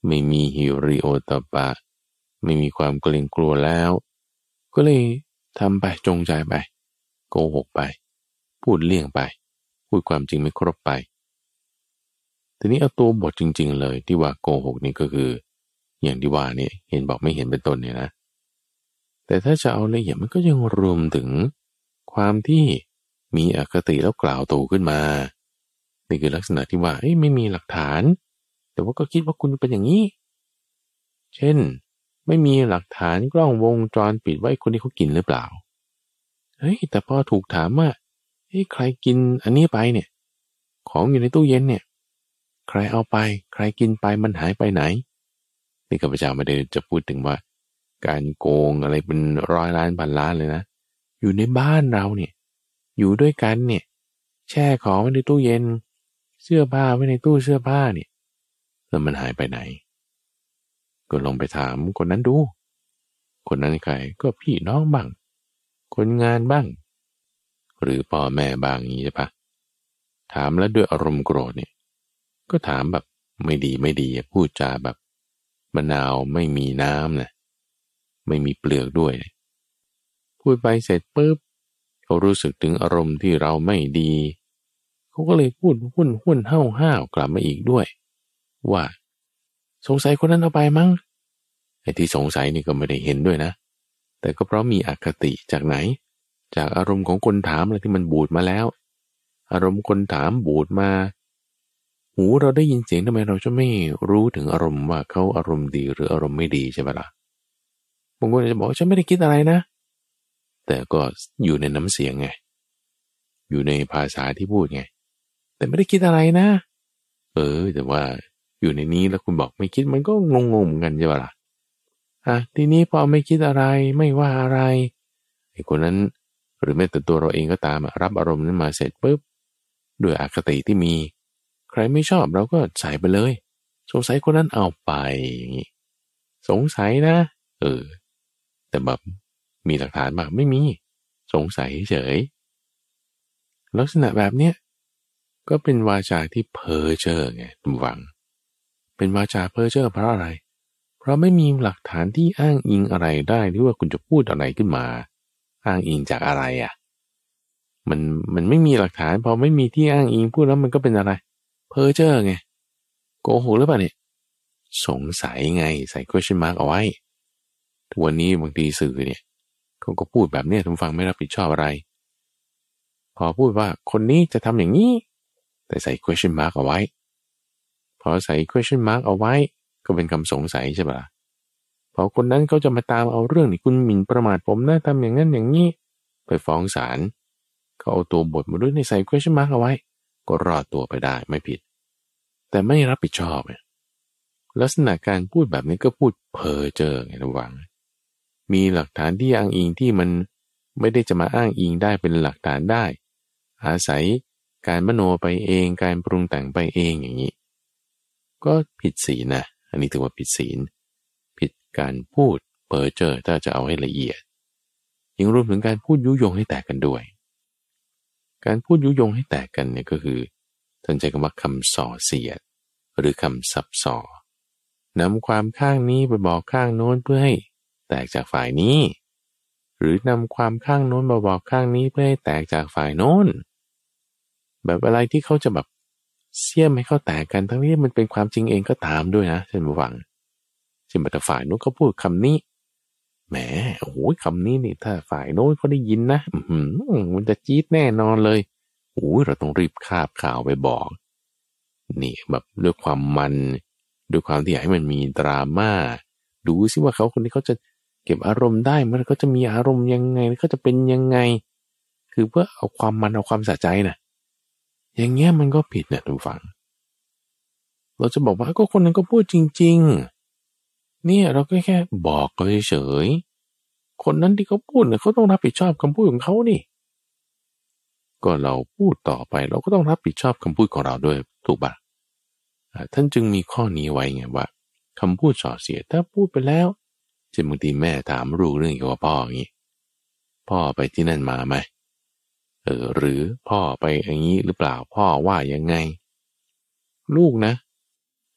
ไม่มีหิริโอตปปะไม่มีความเกรงกลัวแล้วก็เลยทำไปจงใจไปโกหกไปพูดเลี่ยงไปพูดความจริงไม่ครบไปทีนี้เอาตัวบทจริงๆเลยที่ว่าโกหกนี่ก็คืออย่างที่ว่านี่เห็นบอกไม่เห็นเป็นต้นเนี่ยนะแต่ถ้าจะเอาละเอียดมันก็ยังรวมถึงความที่มีอคติแล้วกล่าวตูขึ้นมานี่คือลักษณะที่ว่าเอ้ยไม่มีหลักฐานแต่ว่าก็คิดว่าคุณเป็นอย่างนี้เช่นไม่มีหลักฐานกล้องวงจรปิดว่าคนที่เขากินหรือเปล่าเฮ้ยแต่พอถูกถามว่าเฮ้ยใครกินอันนี้ไปเนี่ยของอยู่ในตู้เย็นเนี่ยใครเอาไปใครกินไปมันหายไปไหนนี่ข้าพเจ้าไม่ได้จะพูดถึงว่าการโกงอะไรเป็นร้อยล้านพันล้านเลยนะอยู่ในบ้านเราเนี่ยอยู่ด้วยกันเนี่ยแช่ของไว้ในตู้เย็นเสื้อผ้าไว้ในตู้เสื้อผ้าเนี่ยแล้วมันหายไปไหนก็ลองไปถามคนนั้นดูคนนั้นใครก็พี่น้องบ้างคนงานบ้างหรือพ่อแม่บ้างอย่างนี้ใช่ปะถามแล้วด้วยอารมณ์โกรธเนี่ยก็ถามแบบไม่ดีไม่ดีพูดจาแบบมะนาวไม่มีน้ำนะไม่มีเปลือกด้วยพูดไปเสร็จปุ๊บเขารู้สึกถึงอารมณ์ที่เราไม่ดีเขาก็เลยพูดหุ้นหุ้นห้าวห้าวกลับมาอีกด้วยว่าสงสัยคนนั้นเอาไปมั้งไอ้ที่สงสัยนี่ก็ไม่ได้เห็นด้วยนะแต่ก็เพราะมีอคติจากไหนจากอารมณ์ของคนถามอะไรที่มันบูดมาแล้วอารมณ์คนถามบูดมาหูเราได้ยินเสียงทำไมเราจะไม่รู้ถึงอารมณ์ว่าเขาอารมณ์ดีหรืออารมณ์ไม่ดีใช่ไหมล่ะบางคนจะบอกฉันไม่ได้คิดอะไรนะแต่ก็อยู่ในน้ำเสียงไงอยู่ในภาษาที่พูดไงแต่ไม่ได้คิดอะไรนะเออแต่ว่าอยู่ในนี้แล้วคุณบอกไม่คิดมันก็งงๆเหมือนกันใช่ปะล่ะอ่ะทีนี้พอไม่คิดอะไรไม่ว่าอะไรไอ้คนนั้นหรือแม้แต่ตัวเราเองก็ตามรับอารมณ์นั้นมาเสร็จปุ๊บด้วยอคติที่มีใครไม่ชอบเราก็ใส่ไปเลยสงสัยคนนั้นเอาไปอย่างนี้สงสัยนะเออแต่แบบมีหลักฐานมาไม่มีสงสัยเฉยลักษณะแบบเนี้ยก็เป็นวาจาที่เพ้อเจ้อไงทุกฝังเป็นวาจาเพ้อเจ้อเพราะอะไรเพราะไม่มีหลักฐานที่อ้างอิงอะไรได้ที่ว่าคุณจะพูดอะไรขึ้นมาอ้างอิงจากอะไรอ่ะมันมันไม่มีหลักฐานพอไม่มีที่อ้างอิงพูดแล้วมันก็เป็นอะไรเพ้อเจ้อไงโกหกหรือเปล่าเนี่ยสงสัยไงใส่ question mark เอาไว้ทุกวันนี้บางทีสื่อเนี่ยเขาก็พูดแบบเนี้ยทุกฟังไม่รับผิดชอบอะไรพอพูดว่าคนนี้จะทำอย่างนี้แต่ใส่ question mark เอาไว้พอใส่ question mark เอาไว้ก็เป็นคำสงสัยใช่ปะพอคนนั้นเขาจะมาตามเอาเรื่องนี่คุณหมิ่นประมาทผมนะทำอย่างนั้นอย่างนี้ไปฟ้องศาลเขาเอาตัวบทมาด้วยในใส่ question mark เอาไว้ก็รอดตัวไปได้ไม่ผิดแต่ไม่รับผิดชอบลักษณะการพูดแบบนี้ก็พูดเพ้อเจ้อไงระวังมีหลักฐานที่อ้างอิงที่มันไม่ได้จะมาอ้างอิงได้เป็นหลักฐานได้อาศัยการมโนไปเองการปรุงแต่งไปเองอย่างนี้ก็ผิดศีลนะอันนี้ถือว่าผิดศีลผิดการพูดเพ้อเจ้อถ้าจะเอาให้ละเอียดยังรวมถึงการพูดยุยงให้แตกกันด้วยการพูดยุยงให้แตกกันเนี่ยก็คือท่านใช้คำว่าคำส่อเสียดหรือคำซับส่อนำความข้างนี้ไปบอกข้างโน้นเพื่อให้แตกจากฝ่ายนี้หรือนำความข้างโน้นมาบอกข้างนี้เพื่อให้แตกจากฝ่ายโน้นแบบอะไรที่เขาจะแบบเสี้ยมให้เขาแตกกันทั้งนี้มันเป็นความจริงเองก็ตามด้วยนะท่านผู้ฟังเช่นแต่ฝ่ายโน้นเขาพูดคำนี้แหมโอ้โหคำนี้นี่ถ้าฝ่ายโน้นเขาได้ยินนะอืมมันจะจี๊ดแน่นอนเลยโอ้ยเราต้องรีบคาบข่าวไปบอกนี่แบบด้วยความมันด้วยความที่อยากให้มันมีดราม่าดูซิว่าเขาคนนี้เขาจะเก็บอารมณ์ได้มันเขาจะมีอารมณ์ยังไงเขาจะเป็นยังไงคือเพื่อเอาความมันเอาความสะใจนะอย่างเงี้ยมันก็ผิดนะทุกฝั่งเราจะบอกว่าก็คนนั้นก็พูดจริงๆเนี่ยเราก็แค่บอกเขาเฉยๆคนนั้นที่เขาพูดเนี่ยเขาต้องรับผิดชอบคำพูดของเขานี่ก็เราพูดต่อไปเราก็ต้องรับผิดชอบคำพูดของเราด้วยถูกปะท่านจึงมีข้อนี้ไว้ไงว่าคำพูดส่อเสียดถ้าพูดไปแล้วเช่นบางทีแม่ถามลูกเรื่องเกี่ยวกับพ่ออย่างนี้พ่อไปที่นั่นมาไหมเออหรือพ่อไปอย่างนี้หรือเปล่าพ่อว่ายังไงลูกนะถ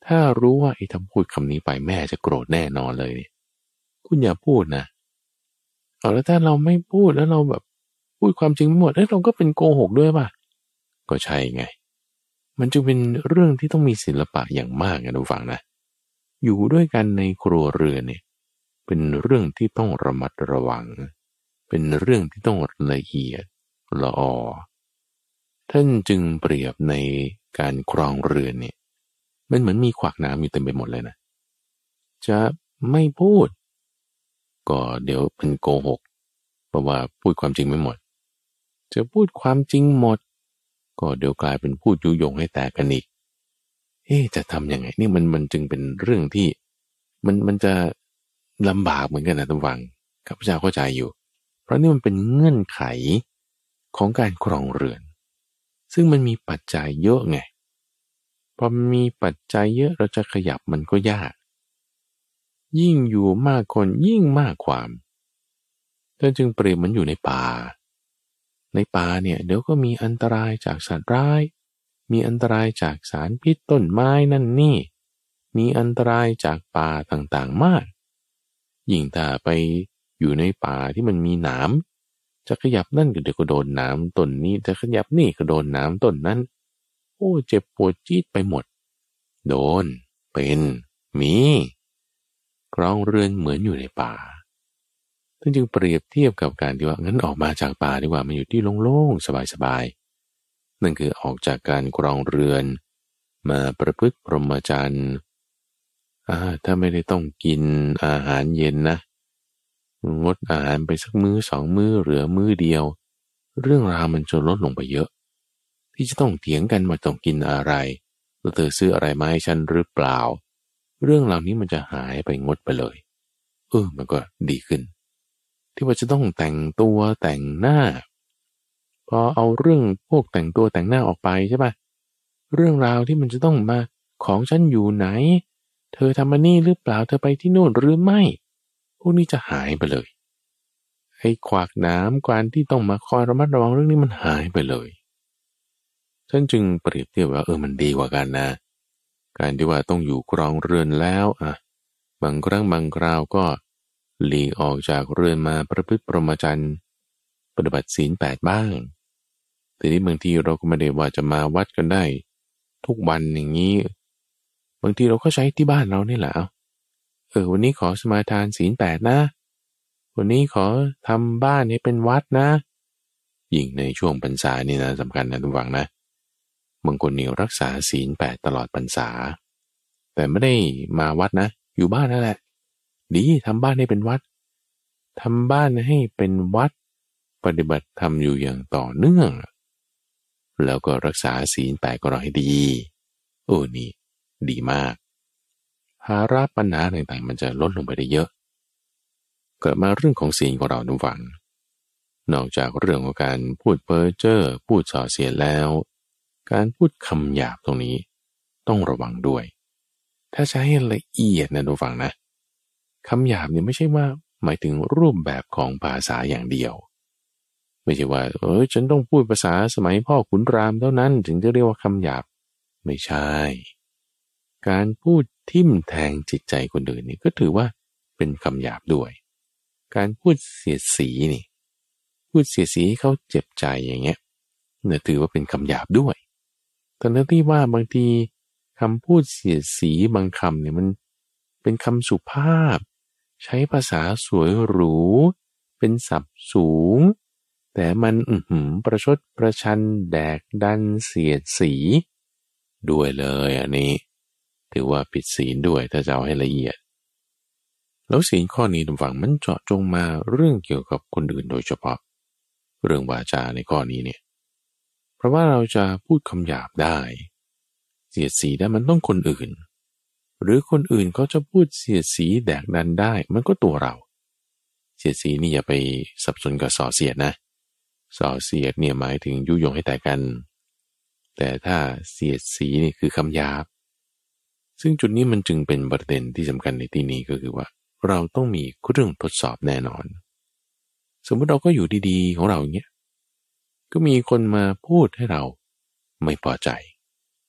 ถ้ารู้ว่าไอ้ถ้าพูดคำนี้ไปแม่จะโกรธแน่นอนเลยเนี่ยคุณอย่าพูดนะเอาแล้วถ้าเราไม่พูดแล้วเราแบบพูดความจริงไม่หมดเอ้ยเราก็เป็นโกหกด้วยป่ะก็ใช่ไงมันจึงเป็นเรื่องที่ต้องมีศิลปะอย่างมากนะทุกฝั่งนะอยู่ด้วยกันในครัวเรือนเนี่ยเป็นเรื่องที่ต้องระมัดระวังเป็นเรื่องที่ต้องละเอียดละออท่านจึงเปรียบในการครองเรือนเนี่ยมันเหมือนมีขวากน้ำอยู่เต็มไปหมดเลยนะจะไม่พูดก็เดี๋ยวเป็นโกหกเพราะว่าพูดความจริงไม่หมดจะพูดความจริงหมดก็เดี๋ยวกลายเป็นพูดยุยงให้แตกกันอีกเอ๊ะจะทำยังไงนี่มันมันจึงเป็นเรื่องที่มันมันจะลำบากเหมือนกันนะทุกฝังข้าพเจ้าเข้าใจอยู่เพราะนี่มันเป็นเงื่อนไขของการครองเรือนซึ่งมันมีปัจจัยเยอะไงพอมีปัจจัยเยอะเราจะขยับมันก็ยากยิ่งอยู่มากคนยิ่งมากความท่านจึงเปรียบเหมือนอยู่ในป่าในป่าเนี่ยเดี๋ยวก็มีอันตรายจากสัตว์ร้ายมีอันตรายจากสารพิษต้นไม้นั่นนี่มีอันตรายจากป่าต่างๆมากยิ่งถ้าไปอยู่ในป่าที่มันมีหนามจะขยับนั่นก็เดี๋ยวก็โดนหนามต้นนี้จะขยับนี่ก็โดนหนามต้นนั้นโอ้เจ็บปวดจี๊ดไปหมดโดนเป็นมีครองเรือนเหมือนอยู่ในป่าท่านจึงเปรียบเทียบกับการที่ว่างั้นออกมาจากป่าดีกว่ามาอยู่ที่โล่งๆสบายๆนั่นคือออกจากการครองเรือนมาประพฤติพรหมจรรย์อ่าถ้าไม่ได้ต้องกินอาหารเย็นนะงดอาหารไปสักมื้อสองมื้อเหลือมื้อเดียวเรื่องราวมันจะลดลงไปเยอะที่จะต้องเถียงกันว่าต้องกินอะไรแล้วเธอซื้ออะไรมาให้ฉันหรือเปล่าเรื่องเหล่านี้มันจะหายไปงดไปเลยเออมันก็ดีขึ้นที่ว่าจะต้องแต่งตัวแต่งหน้าพอเอาเรื่องพวกแต่งตัวแต่งหน้าออกไปใช่ป่ะเรื่องราวที่มันจะต้องมาของฉันอยู่ไหนเธอทำมานี่หรือเปล่าเธอไปที่โน่นหรือไม่พวกนี้จะหายไปเลยไอ้ขวากน้ำการที่ต้องมาคอยระมัดระวังเรื่องนี้มันหายไปเลยฉันจึงเปรียบเทียบว่าเออมันดีกว่ากันนะการที่ว่าต้องอยู่ครองเรือนแล้วอ่ะบางครั้งบางคราวก็หลีกออกจากเรือนมาประพฤติพรหมจรรย์ปฏิบัติศีลแปดบ้างแต่นี้บางทีเราก็ไม่ได้ว่าจะมาวัดกันได้ทุกวันอย่างนี้บางทีเราก็ใช้ที่บ้านเรานี่แหละเออวันนี้ขอสมาทานศีลแปดนะวันนี้ขอทำบ้านให้เป็นวัดนะยิ่งในช่วงพรรษานี่นะสำคัญนะทุกฝังนะบางคนนี่รักษาศีลแปดตลอดพรรษาแต่ไม่ได้มาวัดนะอยู่บ้านนั่นแหละดีทำบ้านให้เป็นวัดทำบ้านให้เป็นวัดปฏิบัติธรรมอยู่อย่างต่อเนื่องแล้วก็รักษาศีลแปดก็รอให้ดีโอ้นี่ดีมากภาระปัญหาต่างๆมันจะลดลงไปได้เยอะเกิดมาเรื่องของศีลของเราทุกฝังนอกจากเรื่องของการพูดเพ้อเจ้อพูดส่อเสียดแล้วการพูดคำหยาบตรงนี้ต้องระวังด้วยถ้าใช้ให้ละเอียดนะทุกฝังนะคำหยาบเนี่ยไม่ใช่ว่าหมายถึงรูปแบบของภาษาอย่างเดียวไม่ใช่ว่าเออฉันต้องพูดภาษาสมัยพ่อขุนรามเท่านั้นถึงจะเรียกว่าคำหยาบไม่ใช่การพูดทิ่มแทงจิตใจคนอื่นนี่ก็ถือว่าเป็นคำหยาบด้วยการพูดเสียดสีนี่พูดเสียดสีให้เขาเจ็บใจอย่างเงี้ยเนี่ยถือว่าเป็นคำหยาบด้วยแต่ในที่ว่าบางทีคำพูดเสียดสีบางคำเนี่ยมันเป็นคำสุภาพใช้ภาษาสวยหรูเป็นศัพท์สูงแต่มันอื้อหือประชดประชันแดกดันเสียดสีด้วยเลยอันนี้ถือว่าผิดศีลด้วยถ้าจะเอาให้ละเอียดแล้วศีลข้อนี้ทุกฝั่งมันเจาะจงมาเรื่องเกี่ยวกับคนอื่นโดยเฉพาะเรื่องวาจาในข้อนี้เนี่ยเพราะว่าเราจะพูดคำหยาบได้เสียดสีได้มันต้องคนอื่นหรือคนอื่นเขาจะพูดเสียดสีแดกดันได้มันก็ตัวเราเสียดสีนี่อย่าไปสับสนกับส่อเสียดนะส่อเสียดเนี่ยหมายถึงยุยงให้แตกกันแต่ถ้าเสียดสีนี่คือคำหยาบซึ่งจุดนี้มันจึงเป็นประเด็นที่สำคัญในที่นี้ก็คือว่าเราต้องมีเครื่องทดสอบแน่นอนสมมติเราก็อยู่ดีๆของเราอย่างเงี้ยก็มีคนมาพูดให้เราไม่พอใจ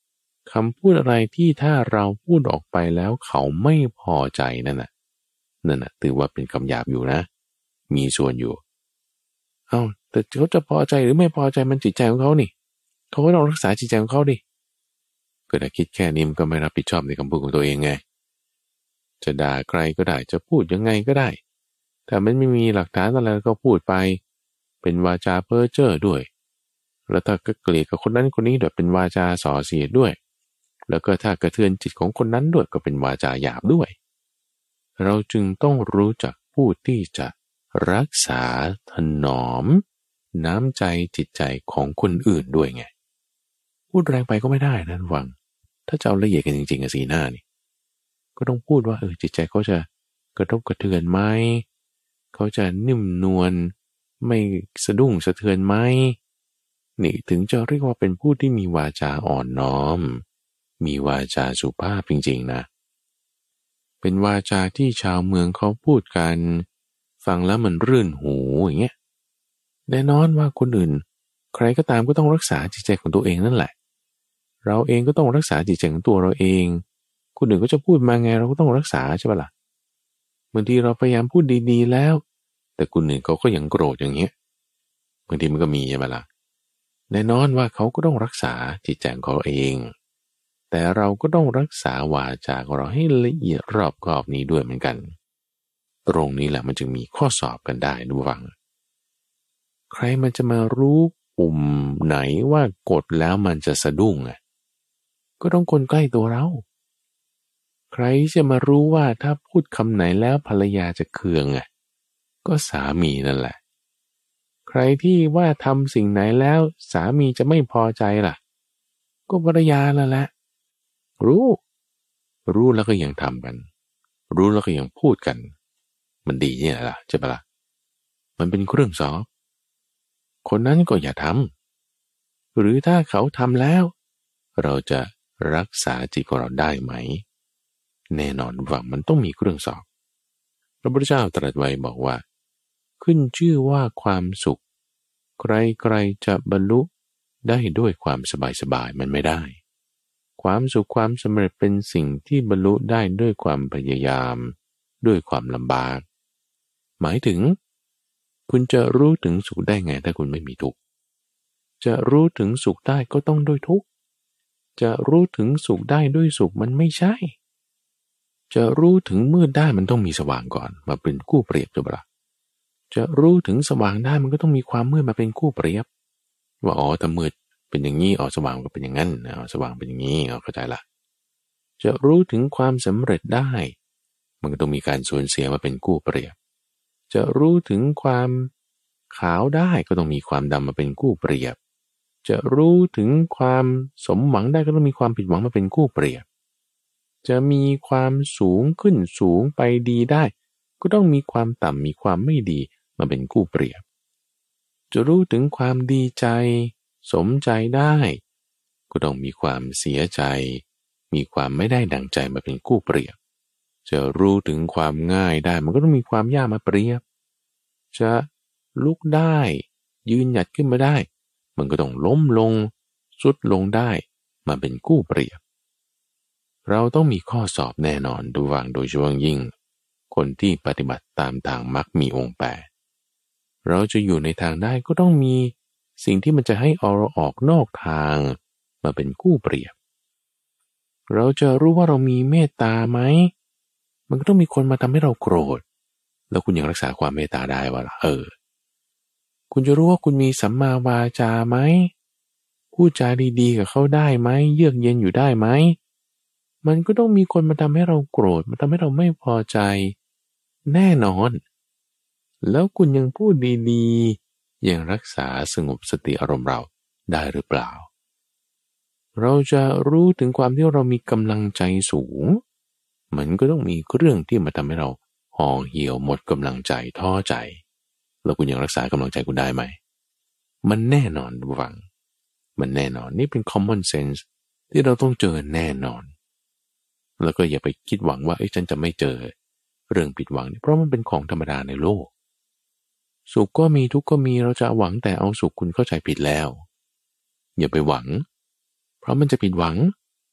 คำพูดอะไรที่ถ้าเราพูดออกไปแล้วเขาไม่พอใจนั่นน่ะนั่นน่ะถือว่าเป็นคำหยาบอยู่นะมีส่วนอยู่เอ้าแต่เขาจะพอใจหรือไม่พอใจมันจิตใจของเขานี่เขาก็ต้องรักษาจิตใจของเขาดิก็ถ้าคิดแค่นี้มันก็ไม่รับผิดชอบในคำพูดของตัวเองไงจะด่าใครก็ได้จะพูดยังไงก็ได้แต่มันไม่มีหลักฐานอะไรก็พูดไปเป็นวาจาเพ้อเจ้อด้วยแล้วถ้าก็เกลียดกับคนนั้นคนนี้ด้วยเป็นวาจาส่อเสียดด้วยแล้วก็ถ้ากระเทือนจิตของคนนั้นด้วยก็เป็นวาจาหยาบด้วยเราจึงต้องรู้จักพูดที่จะรักษาถนอมน้ำใจจิตใจของคนอื่นด้วยไงพูดแรงไปก็ไม่ได้นะวังถ้าจะเอาละเอียดกันจริงๆอะสีหน้านี่ก็ต้องพูดว่าเออจิตใจเขาจะกระทบกระเทือนไหมเขาจะนิ่มนวลไม่สะดุ้งสะเทือนไหมนี่ถึงจะเรียกว่าเป็นผู้ที่มีวาจาอ่อนน้อมมีวาจาสุภาพจริงๆนะเป็นวาจาที่ชาวเมืองเขาพูดกันฟังแล้วมันรื่นหูอย่างเงี้ยแน่นอนว่าคนอื่นใครก็ตามก็ต้องรักษาจิตใจของตัวเองนั่นแหละเราเองก็ต้องรักษาจิตใจของตัวเราเองคนอื่นก็จะพูดมาไงเราก็ต้องรักษาใช่ปะล่ะบางทีเราพยายามพูดดีๆแล้วแต่คนอื่นเขาก็ยังโกรธอย่างเงี้ยบางทีมันก็มีใช่ปะล่ะแน่นอนว่าเขาก็ต้องรักษาจิตใจของเขาเองแต่เราก็ต้องรักษาวาจาของเราให้ละเอียดรอบคอบนี้ด้วยเหมือนกันตรงนี้แหละมันจึงมีข้อสอบกันได้ดูฟังใครมันจะมารู้ปุ่มไหนว่ากดแล้วมันจะสะดุ้งอ่ะก็ต้องคนใกล้ตัวเราใครจะมารู้ว่าถ้าพูดคำไหนแล้วภรรยาจะเคืองอ่ะก็สามีนั่นแหละใครที่ว่าทำสิ่งไหนแล้วสามีจะไม่พอใจล่ะก็ภรรยานั่นแหละรู้รู้แล้วก็ยังทำกันรู้แล้วก็ยังพูดกันมันดีเนี่ยล่ะใช่ปะล่ะมันเป็นเครื่องสอบคนนั้นก็อย่าทำหรือถ้าเขาทำแล้วเราจะรักษาจิตของเราได้ไหมแน่นอนว่ามันต้องมีเครื่องสอบพระพุทธเจ้าตรัสไว้บอกว่าขึ้นชื่อว่าความสุขใครๆจะบรรลุได้ด้วยความสบายๆมันไม่ได้ความสุขความสำเร็จเป็นสิ่งที่บรรลุได้ด้วยความพยายามด้วยความลำบากหมายถึงคุณจะรู้ถึงสุขได้ไงถ้าคุณไม่มีทุกข์จะรู้ถึงสุขได้ก็ต้องด้วยทุกข์จะรู้ถึงสุขได้ด้วยสุขมันไม่ใช่จะรู้ถึงมืดได้มันต้องมีสว่างก่อนมาเป็นคู่เปรียบถูกปะล่ะจะรู้ถึงสว่างได้มันก็ต้องมีความมืดมาเป็นคู่เปรียบว่าอ๋อถ้ามืดเป็นอย่างนี้อ๋อสว่างก็เป็นอย่างนั้นอ๋อสว่างเป็นอย่างนี้อ๋อเข้าใจละจะรู้ถึงความสำเร็จได้มันก็ต้องมีการสูญเสียมาเป็นคู่เปรียบจะรู้ถึงความขาวได้ก็ต้องมีความดำมาเป็นคู่เปรียบจะรู้ถึงความสมหวังได้ก็ต้องมีความผิดหวังมาเป็นคู่เปรียบจะมีความสูงขึ้นสูงไปดีได้ก็ต้องมีความต่ำมีความไม่ดีมาเป็นคู่เปรียบจะรู้ถึงความดีใจสมใจได้ก็ต้องมีความเสียใจมีความไม่ได้ดั่งใจมาเป็นคู่เปรียบจะรู้ถึงความง่ายได้มันก็ต้องมีความยากมาเปรียบจะลุกได้ยืนหยัดขึ้นมาได้มันก็ต้องล้มลงสุดลงได้มาเป็นคู่เปรียบเราต้องมีข้อสอบแน่นอนดูวางโดยเฉพาะยิ่งคนที่ปฏิบัติตามทางมรรคมีองค์แปดเราจะอยู่ในทางได้ก็ต้องมีสิ่งที่มันจะให้เอาเราออกนอกทางมาเป็นคู่เปรียบเราจะรู้ว่าเรามีเมตตาไหมมันก็ต้องมีคนมาทำให้เราโกรธแล้วคุณยังรักษาความเมตตาได้วะล่ะเออคุณจะรู้ว่าคุณมีสัมมาวาจาไหมพูดจาดีๆกับเขาได้ไหมเยือกเย็นอยู่ได้ไหมมันก็ต้องมีคนมาทำให้เราโกรธมาทำให้เราไม่พอใจแน่นอนแล้วคุณยังพูดดีๆยังรักษาสงบสติอารมณ์เราได้หรือเปล่าเราจะรู้ถึงความที่เรามีกำลังใจสูงมันก็ต้องมีเรื่องที่มาทำให้เราห่อเหี่ยวหมดกำลังใจท้อใจแล้วคุณยังรักษากำลังใจคุณได้ไหมมันแน่นอนฟังมันแน่นอนนี่เป็น common sense ที่เราต้องเจอแน่นอนแล้วก็อย่าไปคิดหวังว่าเอ้ยฉันจะไม่เจอเรื่องผิดหวังเพราะมันเป็นของธรรมดาในโลกสุขก็มีทุกข์ก็มีเราจะหวังแต่เอาสุขคุณเข้าใจผิดแล้วอย่าไปหวังเพราะมันจะผิดหวัง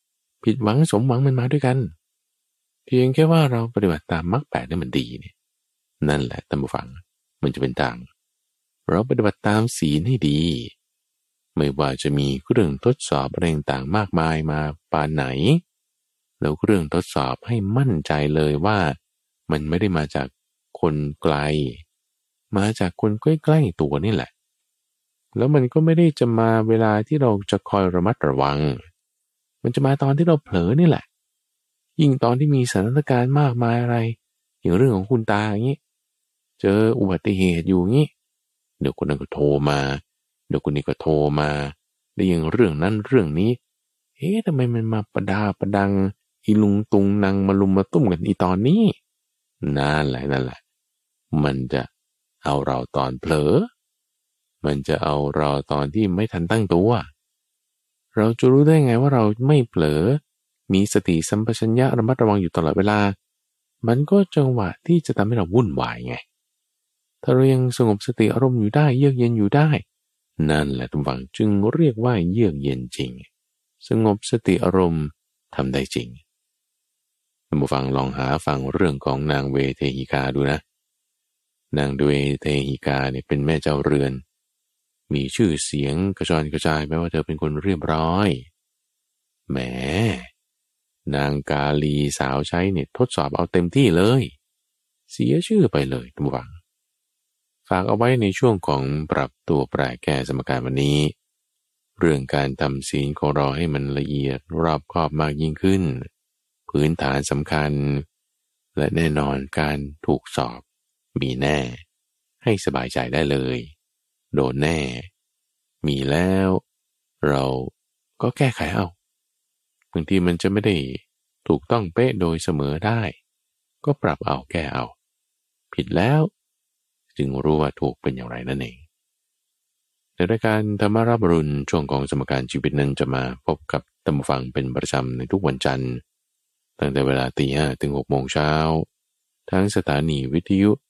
ผิดหวังสมหวังมันมาด้วยกันเพียงแค่ว่าเราปฏิบัติตามมรรคแปดได้มันดีเนี่ยนั่นแหละท่านผู้ฟังมันจะเป็นทางเราปฏิบัติตามศีลให้ดีไม่ว่าจะมีเรื่องทดสอบอะไรต่างๆมากมายมาปานไหนแล้วเรื่องทดสอบให้มั่นใจเลยว่ามันไม่ได้มาจากคนไกลมาจากคนใกล้ๆตัวนี่แหละแล้วมันก็ไม่ได้จะมาเวลาที่เราจะคอยระมัดระวังมันจะมาตอนที่เราเผลอนี่แหละยิ่งตอนที่มีสถานการณ์มากมายอะไรอย่างเรื่องของคุณตาอย่างนี้เจออุบัติเหตุอยู่งี้เดี๋ยวคนนั้นก็โทรมาเดี๋ยวคนนี้ก็โทรมาได้ยินเรื่องนั้นเรื่องนี้เอ๊ะทำไมมันมาประดาประดังอีลุงตุงนางมาลุมมาตุ้มกันอีตอนนี้นั่นแหละนั่นแหละมันจะเอาเราตอนเผลอมันจะเอาเราตอนที่ไม่ทันตั้งตัวเราจะรู้ได้ไงว่าเราไม่เผลอมีสติสัมปชัญญะระมัดระวังอยู่ตลอดเวลามันก็จังหวะที่จะทำให้เราวุ่นวายไงถ้าเรายังสงบสติอารมณ์อยู่ได้เยือกเย็นอยู่ได้นั่นแหละทุกฝังจึงเรียกว่าเยือกเย็นจริงสงบสติอารมณ์ทำได้จริงท่านผู้ฟังลองหาฟังเรื่องของนางเวเทหิกาดูนะนางเวเทหิกาเนี่ยเป็นแม่เจ้าเรือนมีชื่อเสียงกระจรกระจายแม้ว่าเธอเป็นคนเรียบร้อยแหมนางกาลีสาวใช้เนี่ยทดสอบเอาเต็มที่เลยเสียชื่อไปเลยทุกฝังฝากเอาไว้ในช่วงของปรับตัวแปรแก้สมการวันนี้เรื่องการทำศีลของเราให้มันละเอียดรอบคอบมากยิ่งขึ้นพื้นฐานสำคัญและแน่นอนการถูกสอบมีแน่ให้สบายใจได้เลยโดนแน่มีแล้วเราก็แก้ไขเอาบางทีมันจะไม่ได้ถูกต้องเป๊ะโดยเสมอได้ก็ปรับเอาแก้เอาผิดแล้วจึงรู้ว่าถูกเป็นอย่างไรนั่นเองในรายการธรรมรับรุณช่วงของสมการชีวิตนั้นจะมาพบกับท่านผู้ฟังเป็นประจำในทุกวันจันทร์ตั้งแต่เวลาตีห้าถึงหกโมงเช้าทั้งสถานีวิทยุ